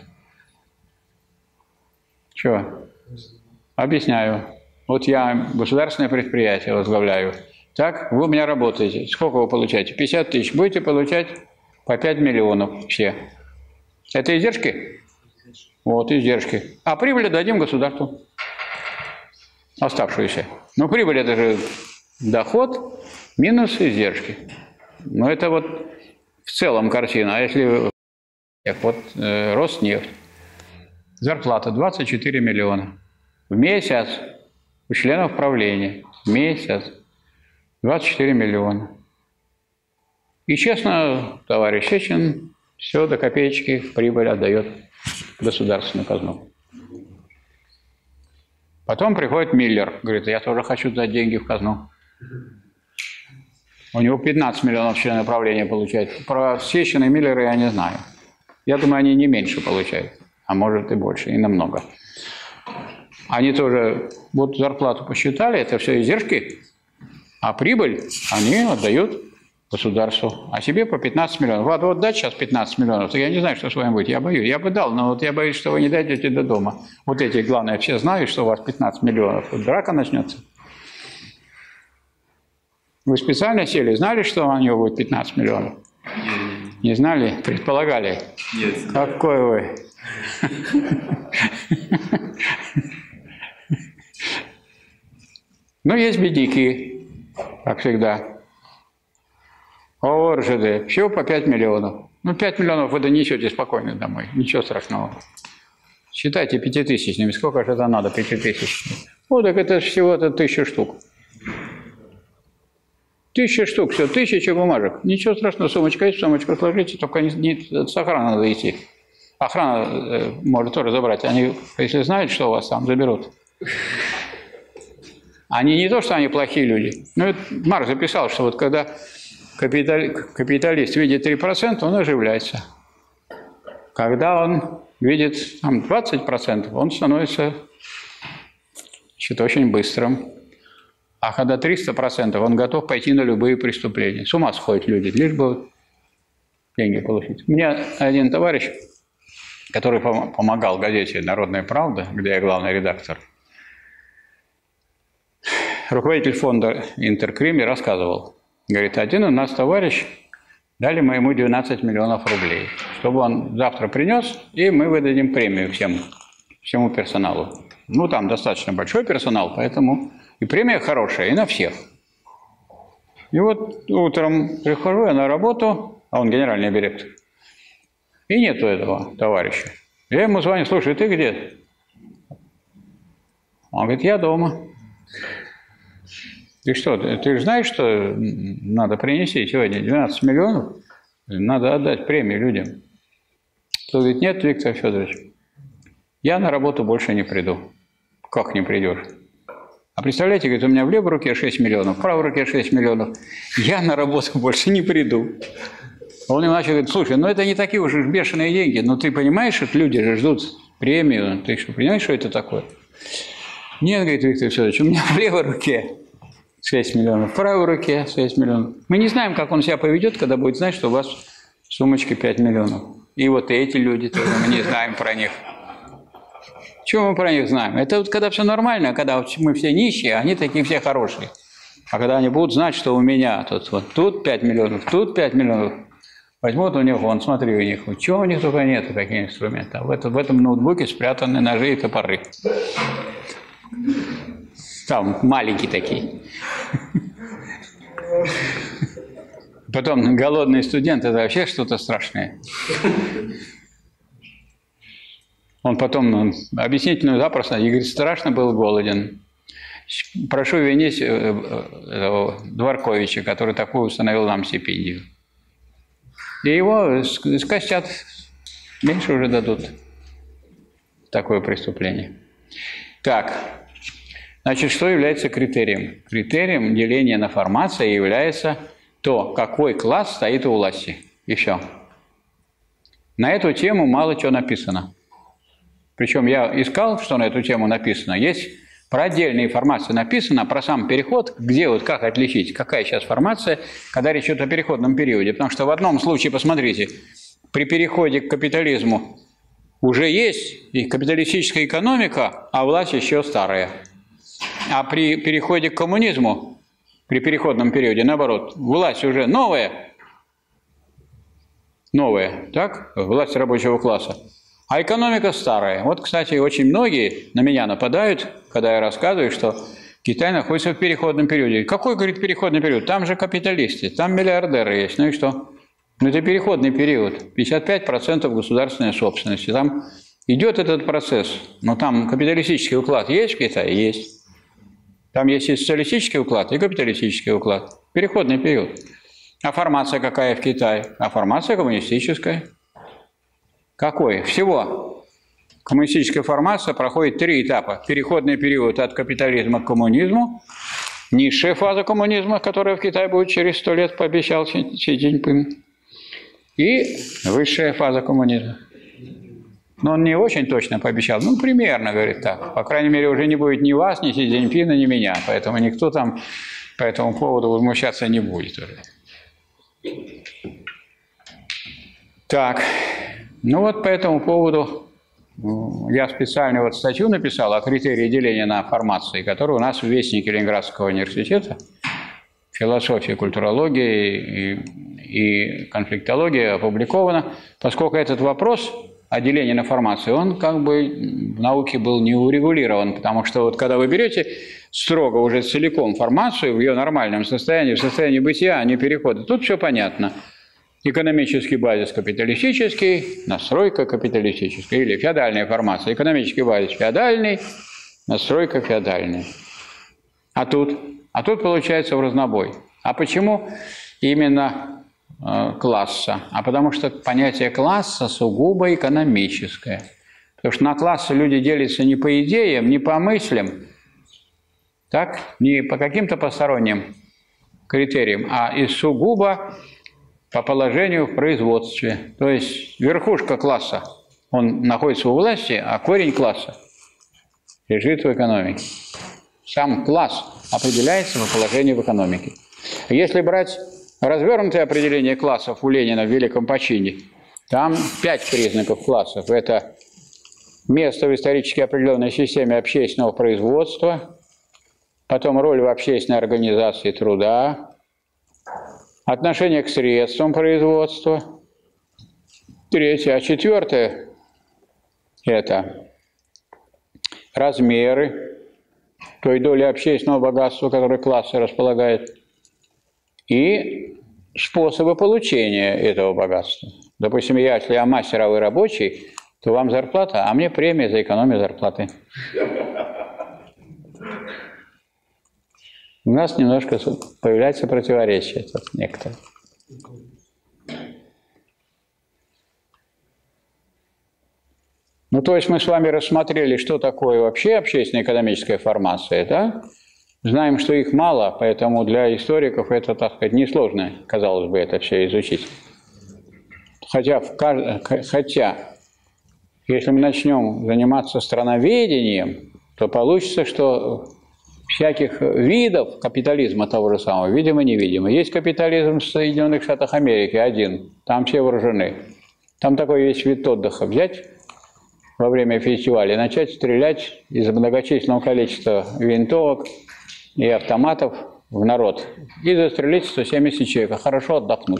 Чего? Объясняю. Вот я государственное предприятие возглавляю. Так, вы у меня работаете. Сколько вы получаете? пятьдесят тысяч. Будете получать по пять миллионов все. Это издержки? Вот, издержки. А прибыль дадим государству. Оставшуюся. Но прибыль – это же доход минус издержки. Но это вот в целом картина. А если как вот э, Роснефть, зарплата двадцать четыре миллиона в месяц у членов правления. В месяц двадцать четыре миллиона. И честно, товарищ Сечин все до копеечки в прибыль отдает государственную казну. Потом приходит Миллер, говорит, я тоже хочу дать деньги в казну. У него пятнадцать миллионов членов правления получает. Про Сечина и Миллера я не знаю. Я думаю, они не меньше получают, а может и больше, и намного. Они тоже вот зарплату посчитали, это все издержки, а прибыль они отдают государству, а себе по пятнадцать миллионов. Вот, вот дать сейчас пятнадцать миллионов, то я не знаю, что с вами будет. Я боюсь. Я бы дал, но вот я боюсь, что вы не дойдете до дома. Вот эти, главное, все знают, что у вас пятнадцать миллионов. Вот драка начнется. Вы специально сели, знали, что у него будет пятнадцать миллионов? Нет, Не знали? Предполагали? нет. Какой вы? Ну, есть бедняки, как всегда. О, эр жэ дэ, все по пять миллионов. Ну, пять миллионов вы донесете спокойно домой, ничего страшного. Считайте пятитысячными, сколько же это надо, пятитысячными? Ну, так это всего-то тысяча штук. Тысяча штук, все, тысяча бумажек. Ничего страшного, сумочка есть, сумочку сложите, только не, не, с охраной надо идти. Охрана э, может тоже забрать. Они, если знают, что у вас там, заберут. Они не то, что они плохие люди. Ну, Маркс записал, что вот когда капитали, капиталист видит три процента, он оживляется. Когда он видит там, двадцать процентов, он становится что-то очень быстрым. А когда триста процентов, он готов пойти на любые преступления. С ума сходят люди, лишь бы деньги получить. У меня один товарищ, который помогал газете «Народная правда», где я главный редактор, руководитель фонда «Интеркрими» рассказывал. Говорит, один у нас товарищ, дали мы ему двенадцать миллионов рублей, чтобы он завтра принес, и мы выдадим премию всем, всему персоналу. Ну, там достаточно большой персонал, поэтому и премия хорошая, и на всех. И вот утром прихожу я на работу, а он генеральный директор, и нету этого товарища. Я ему звоню, слушай, ты где? Он говорит, я дома. Ты что, ты, ты же знаешь, что надо принести сегодня двенадцать миллионов? Надо отдать премию людям. Тот говорит, нет, Виктор Федорович, я на работу больше не приду. Как не придешь? А представляете, говорит, у меня в левой руке шесть миллионов, в правой руке шесть миллионов. Я на работу больше не приду. Он ему начал говорить, слушай, ну это не такие уже бешеные деньги, но ты понимаешь, что люди же ждут премию, ты что, понимаешь, что это такое? Нет, говорит Виктор Федорович, у меня в левой руке шесть миллионов, в правой руке шесть миллионов. Мы не знаем, как он себя поведет, когда будет знать, что у вас в сумочке пять миллионов. И вот эти люди тоже, мы не знаем про них. Чего мы про них знаем? Это вот когда все нормально, когда мы все нищие, они такие все хорошие. А когда они будут знать, что у меня тут вот тут пять миллионов, тут пять миллионов, возьмут у них, вон, смотри, у них, чего у них только нету таких инструментов. В этом, в этом ноутбуке спрятаны ножи и топоры. Там маленькие такие. Потом голодный студент – это вообще что-то страшное. Он потом ну, объяснительную запросто, и говорит, страшно был голоден. Прошу винить Дворковича, который такую установил нам стипендию. И его скостят, меньше уже дадут такое преступление. Так, значит, что является критерием? Критерием деления на формации является то, какой класс стоит у власти. И все. На эту тему мало чего написано. Причем я искал, что на эту тему написано. Есть про отдельная информация написана, про сам переход, где вот как отличить, какая сейчас формация, когда речь идет о переходном периоде. Потому что в одном случае, посмотрите, при переходе к капитализму уже есть и капиталистическая экономика, а власть еще старая. А при переходе к коммунизму, при переходном периоде, наоборот, власть уже новая, новая, так, власть рабочего класса. А экономика старая. Вот, кстати, очень многие на меня нападают, когда я рассказываю, что Китай находится в переходном периоде. Какой, говорит, переходный период? Там же капиталисты, там миллиардеры есть. Ну и что? Ну это переходный период. пятьдесят пять процентов государственной собственности. Там идет этот процесс. Но там капиталистический уклад есть в Китае? Есть. Там есть и социалистический уклад, и капиталистический уклад. Переходный период. А формация какая в Китае? А формация коммунистическая. Какой? Всего. Коммунистическая формация проходит три этапа. Переходный период от капитализма к коммунизму, низшая фаза коммунизма, которая в Китае будет через сто лет, пообещал Си Цзиньпин, и высшая фаза коммунизма. Но он не очень точно пообещал, ну, примерно, говорит так. По крайней мере, уже не будет ни вас, ни Си Цзиньпина, ни меня, поэтому никто там по этому поводу возмущаться не будет уже. Так, ну вот по этому поводу я специально вот статью написал о критерии деления на формации, которая у нас в Вестнике Ленинградского университета, философия, культурология и, и конфликтология опубликована, поскольку этот вопрос о делении на формации, он как бы в науке был не урегулирован, потому что вот когда вы берете строго уже целиком формацию в ее нормальном состоянии, в состоянии бытия, а не перехода, тут все понятно. Экономический базис капиталистический, настройка капиталистическая или феодальная формация. Экономический базис феодальный, настройка феодальная. А тут? А тут получается в разнобой. А почему именно э, класса? А потому что понятие класса сугубо экономическое. Потому что на классы люди делятся не по идеям, не по мыслям, так? Не по каким-то посторонним критериям, а и сугубо по положению в производстве. То есть верхушка класса, он находится у власти, а корень класса лежит в экономике. Сам класс определяется по положению в экономике. Если брать развернутое определение классов у Ленина в «Великом почине», там пять признаков классов. Это место в исторически определенной системе общественного производства, потом роль в общественной организации труда, отношение к средствам производства. Третье. А четвертое – это размеры той доли общественного богатства, которой классы располагают, и способы получения этого богатства. Допустим, я, если я мастер, а вы рабочий, то вам зарплата, а мне премия за экономию зарплаты. У нас немножко появляется противоречие тут некоторые. Ну, то есть мы с вами рассмотрели, что такое вообще общественно-экономическая формация, да? Знаем, что их мало, поэтому для историков это, так сказать, несложно, казалось бы, это все изучить. Хотя, в кажд... Хотя если мы начнем заниматься страноведением, то получится, что всяких видов капитализма того же самого, видимо-невидимо. Есть капитализм в Соединенных Штатах Америки один, там все вооружены. Там такой есть вид отдыха. Взять во время фестиваля и начать стрелять из многочисленного количества винтовок и автоматов в народ. И застрелить сто семьдесят человек, хорошо отдохнуть.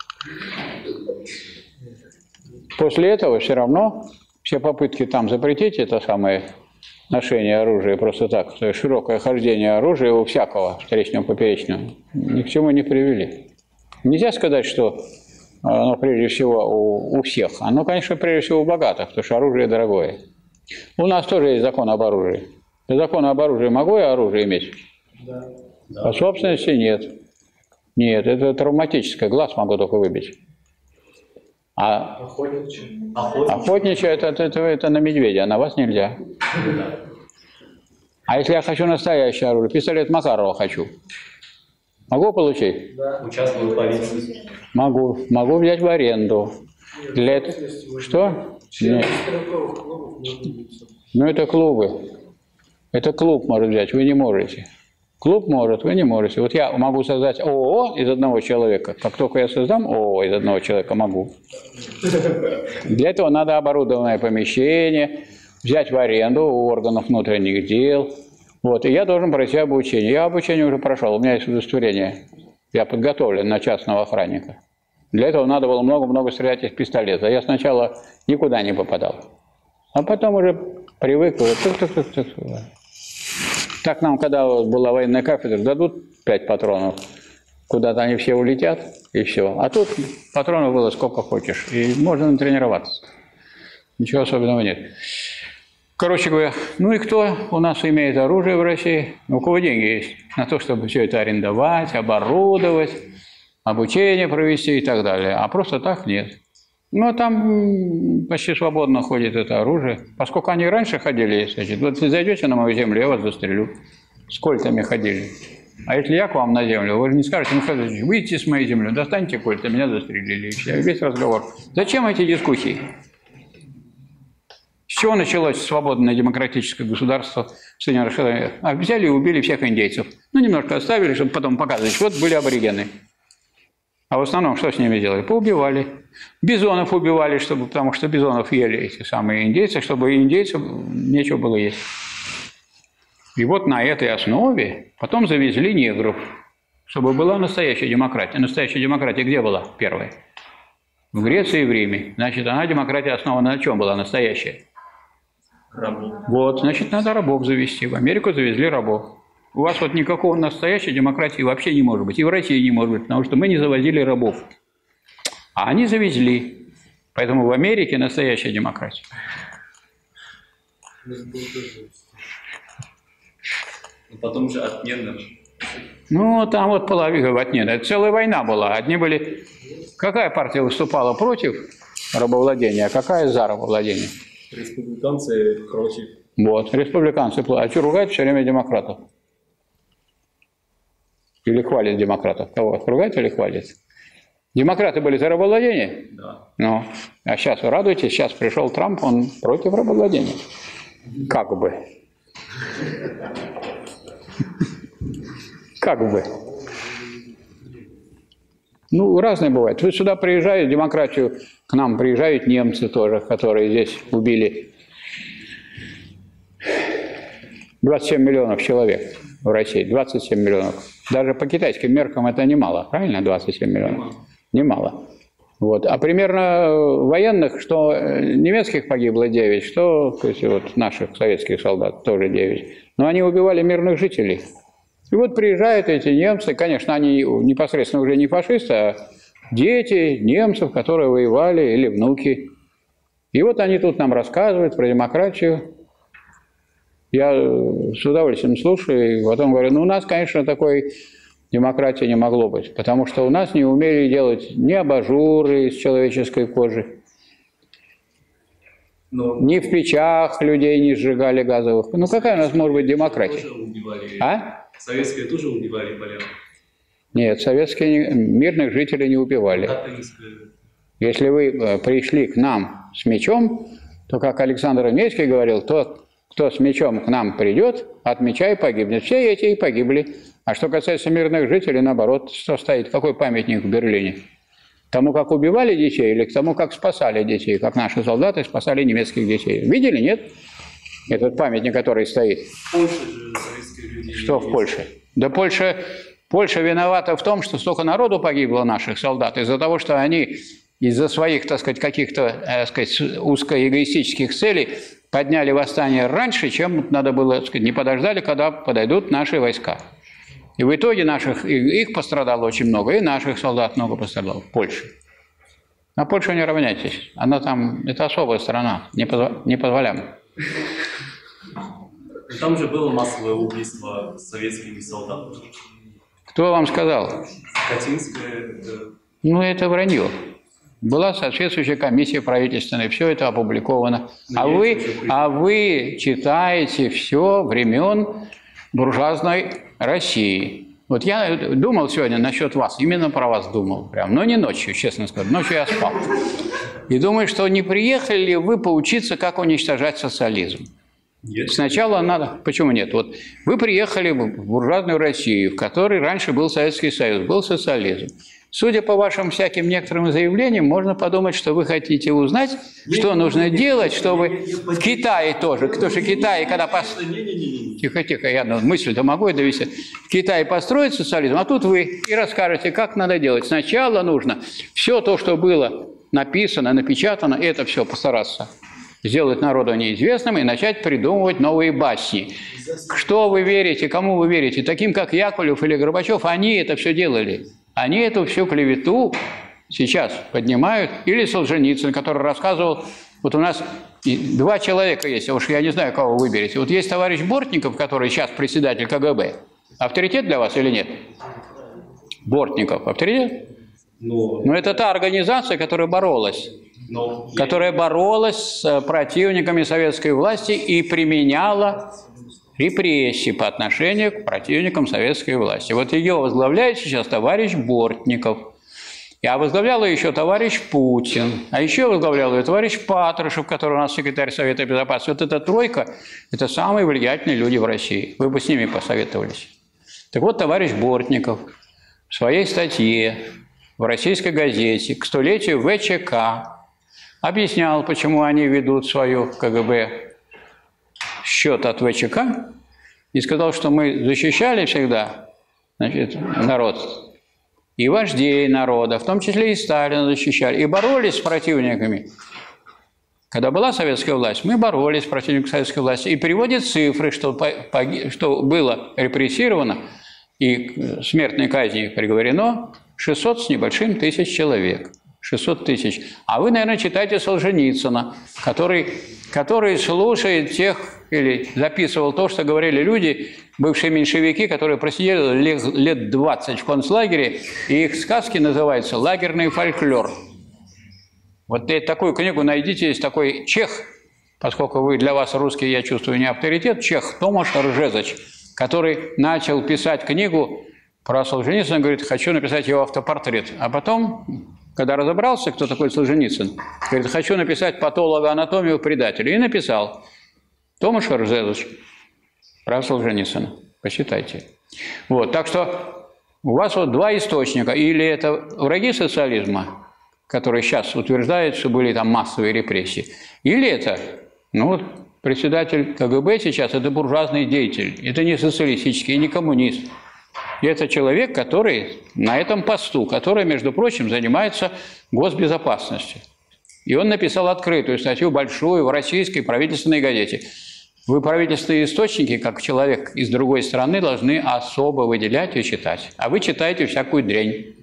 После этого все равно все попытки там запретить это самое ношение оружия просто так, широкое хождение оружия у всякого, встречного, поперечного, ни к чему не привели. Нельзя сказать, что оно прежде всего у, у всех. Оно, конечно, прежде всего у богатых, потому что оружие дорогое. У нас тоже есть закон об оружии. По закону об оружии могу я оружие иметь? Да. По собственности нет. Нет, это травматическое, глаз могу только выбить. А Охотничье. охотничье это, это, это, это на медведя, а на вас нельзя. А если я хочу настоящее оружие, пистолет Макарова хочу, могу получить? Да. Участвую в полиции. Могу. Могу взять в аренду. Для этого... Что? Члены Нет. стрелковых клубов можно быть. Ну, это клубы. Это клуб может взять, вы не можете. Клуб может, вы не можете. Вот я могу создать ООО из одного человека. Как только я создам ООО из одного человека, могу. Для этого надо оборудованное помещение, взять в аренду у органов внутренних дел. Вот. И я должен пройти обучение. Я обучение уже прошел, у меня есть удостоверение. Я подготовлен на частного охранника. Для этого надо было много-много стрелять из пистолета. Я сначала никуда не попадал. А потом уже привык. Так нам, когда была военная кафедра, дадут пять патронов, куда-то они все улетят, и все. А тут патронов было сколько хочешь, и можно натренироваться. Ничего особенного нет. Короче говоря, ну и кто у нас имеет оружие в России? У кого деньги есть на то, чтобы все это арендовать, оборудовать, обучение провести и так далее. А просто так нет. Ну, а там почти свободно ходит это оружие. Поскольку они раньше ходили, значит, вот вы зайдете на мою землю, я вас застрелю. С кольтами ходили. А если я к вам на землю, вы же не скажете, ну, выйдите с моей земли, достаньте кольта, меня застрелили. И все, весь разговор. Зачем эти дискуссии? С чего началось свободное демократическое государство Соединенных Штатов? А взяли и убили всех индейцев. Ну, немножко оставили, чтобы потом показывать, вот были аборигены. А в основном что с ними делали? Поубивали. Бизонов убивали, чтобы, потому что бизонов ели эти самые индейцы, чтобы индейцам нечего было есть. И вот на этой основе потом завезли негров, чтобы была настоящая демократия. Настоящая демократия где была первая? В Греции и в Риме. Значит, она демократия основана на чем была настоящая? Рабов. Вот, значит, надо рабов завести. В Америку завезли рабов. У вас вот никакого настоящей демократии вообще не может быть. И в России не может быть, потому что мы не завозили рабов. А они завезли. Поэтому в Америке настоящая демократия. Потом же отмена. Ну, там вот половина отмена. Это целая война была. Одни были... Какая партия выступала против рабовладения, а какая за рабовладение? Республиканцы против. Вот, республиканцы. А что ругают все время демократов? Или хвалят демократов? Кого? Ругают или хвалят? Демократы были за рабовладение? Да. Ну, а сейчас вы радуетесь, сейчас пришел Трамп, он против рабовладения. Как бы. Как бы. Ну, разные бывает. Вы сюда приезжаете, демократию, к нам приезжают немцы тоже, которые здесь убили двадцать семь миллионов человек в России. двадцать семь миллионов. Даже по китайским меркам это немало, правильно? двадцать семь миллионов. Немало. Вот. А примерно военных, что немецких погибло девять, что то есть, вот, наших советских солдат тоже девять. Но они убивали мирных жителей. И вот приезжают эти немцы, конечно, они непосредственно уже не фашисты, а дети немцев, которые воевали, или внуки. И вот они тут нам рассказывают про демократию. Я с удовольствием слушаю, и потом говорю, ну у нас, конечно, такой демократии не могло быть, потому что у нас не умели делать ни абажуры из человеческой кожи, Но ни в печах людей не сжигали газовых. Ну какая у нас может быть демократия? тоже убивали. А? Советские тоже убивали полян. Нет, советские мирных жителей не убивали. Католическая. Если вы пришли к нам с мечом, то, как Александр Невский говорил, тот, кто с мечом к нам придет, от меча и погибнет. Все эти и погибли. А что касается мирных жителей, наоборот, что стоит? Какой памятник в Берлине? Тому, как убивали детей, или к тому, как спасали детей, как наши солдаты спасали немецких детей? Видели, нет? Этот памятник, который стоит. В Польше же советские люди. Что в Польше? Да Польша, Польша виновата в том, что столько народу погибло наших солдат из-за того, что они из-за своих, так сказать, каких-то, так сказать, узкоэгоистических целей подняли восстание раньше, чем надо было, так сказать, не подождали, когда подойдут наши войска. И в итоге наших, их пострадало очень много, и наших солдат много пострадало в Польше. На Польшу не равняйтесь. Она там, это особая страна, не, позв, не позволяем. Там же было массовое убийство советскими солдатами. Кто вам сказал? Катинское. Это... Ну, это вранье. Была соответствующая комиссия правительственная, все это опубликовано. А вы, а вы читаете все времен буржуазной России. Вот я думал сегодня насчет вас, именно про вас думал, прям, но не ночью, честно сказать, ночью я спал. И думаю, что не приехали ли вы поучиться, как уничтожать социализм? Нет. Сначала надо... Почему нет? Вот вы приехали в буржуазную Россию, в которой раньше был Советский Союз, был социализм. Судя по вашим всяким некоторым заявлениям, можно подумать, что вы хотите узнать, что нужно делать, чтобы в Китае тоже, потому что Китай, когда... Пос... Тихо-тихо, я мысль-то могу довести. В Китае построить социализм, а тут вы и расскажете, как надо делать. Сначала нужно все то, что было написано, напечатано, это все постараться сделать народу неизвестным и начать придумывать новые басни. Что вы верите, кому вы верите? Таким, как Яковлев или Горбачев, они это все делали. Они эту всю клевету сейчас поднимают. Или Солженицын, который рассказывал, вот у нас два человека есть, а уж я не знаю, кого вы выберете. Вот есть товарищ Бортников, который сейчас председатель ка гэ бэ. Авторитет для вас или нет? Бортников авторитет? Но, Но это та организация, которая боролась. но которая боролась с противниками советской власти и применяла репрессии по отношению к противникам советской власти. Вот ее возглавляет сейчас товарищ Бортников. А возглавлял ее еще товарищ Путин. А еще возглавлял ее товарищ Патрушев, который у нас секретарь Совета Безопасности. Вот эта тройка – это самые влиятельные люди в России. Вы бы с ними посоветовались. Так вот, товарищ Бортников в своей статье в российской газете к столетию вэ че ка объяснял, почему они ведут свою ка гэ бэ счет от вэ че ка, и сказал, что мы защищали всегда, значит, народ и вождей народа, в том числе и Сталина защищали, и боролись с противниками. Когда была советская власть, мы боролись с противниками советской власти. И приводит цифры, что, что было репрессировано и смертной казни приговорено шестьсот с небольшим тысяч человек. шестьсот тысяч. А вы, наверное, читаете Солженицына, который, который слушает тех, или записывал то, что говорили люди, бывшие меньшевики, которые просидели лет двадцать в концлагере, и их сказки называются «Лагерный фольклор». Вот такую книгу найдите, есть такой чех, поскольку вы для вас русский, я чувствую, не авторитет, чех Томаш Ржезач, который начал писать книгу про Солженицына, говорит, хочу написать его автопортрет. А потом, когда разобрался, кто такой Солженицын, говорит, хочу написать патологоанатомию предателя. И написал Томаш Ржезач про Солженицына. Посчитайте. Вот, так что у вас вот два источника. Или это враги социализма, которые сейчас утверждают, что были там массовые репрессии. Или это, ну вот, председатель ка гэ бэ сейчас – это буржуазный деятель, это не социалистический, не коммунист. И это человек, который на этом посту, который, между прочим, занимается госбезопасностью. И он написал открытую статью, большую, в российской правительственной газете. Вы правительственные источники, как человек из другой страны, должны особо выделять и читать. А вы читаете всякую дрянь.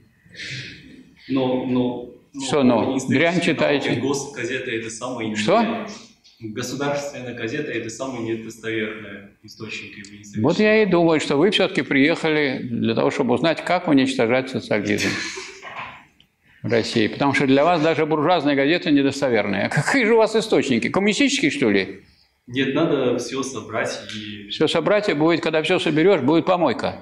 Но, но, что, ну, дрянь читаете? Госгазета – это самый... Что? Государственная газета – это самый недостоверный источник. Вот я и думаю, что вы все-таки приехали для того, чтобы узнать, как уничтожать социализм в России. Потому что для вас даже буржуазная газета недостоверная. А какие же у вас источники? Коммунистические, что ли? Нет, надо все собрать. И... Все собрать, и будет, когда все соберешь, будет помойка.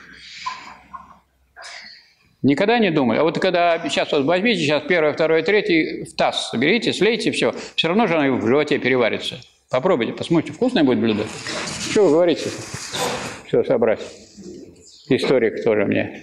Никогда не думали. А вот когда сейчас вот возьмите, сейчас первое, второе, третье в таз соберите, слейте все, все равно же оно в животе переварится. Попробуйте, посмотрите, вкусное будет блюдо. Что вы говорите? Все собрать. Историк тоже мне.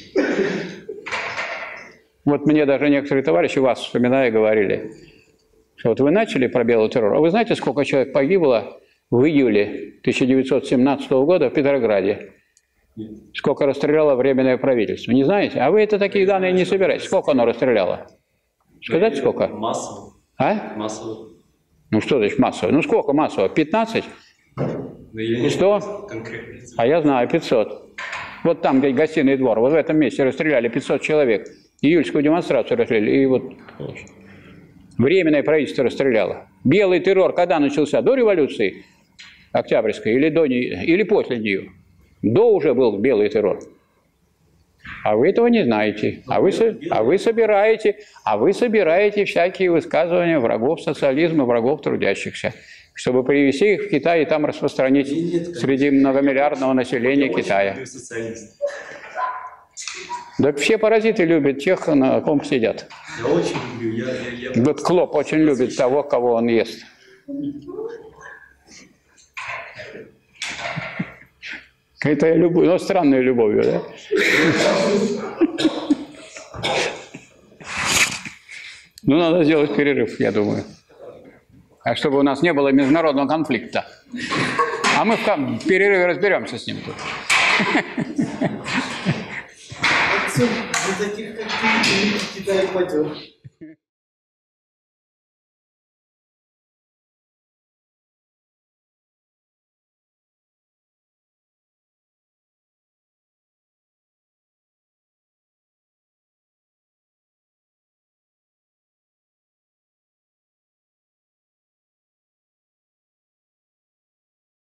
Вот мне даже некоторые товарищи, вас вспоминая, говорили, что вот вы начали про белый террор, а вы знаете, сколько человек погибло в июле тысяча девятьсот семнадцатого года в Петрограде? Сколько расстреляло Временное правительство? Не знаете? А вы это такие данные не собираете. Сколько оно расстреляло? Сказать сколько? Массово. А? Массово. Ну что значит массово? Ну сколько массово? пятнадцать? И сто? А я знаю, пятьсот. Вот там, где гостиный двор, вот в этом месте расстреляли пятьсот человек. Июльскую демонстрацию расстреляли. И вот Временное правительство расстреляло. Белый террор когда начался? До революции Октябрьской или, до нее, или после нее? До уже был белый террор. А вы этого не знаете. А вы, а вы собираете, а вы собираете всякие высказывания врагов социализма, врагов трудящихся, чтобы привести их в Китай и там распространить среди многомиллиардного населения Китая. Да все паразиты любят тех, на ком сидят. Я очень люблю. Я, я, я... Вот Клоп очень любит того, кого он ест. Какая-то любовь, ну, странная любовью, да? Ну, надо сделать перерыв, я думаю. А чтобы у нас не было международного конфликта. А мы в перерыве разберемся с ним тут. За таких, как ты, Китай пойдет.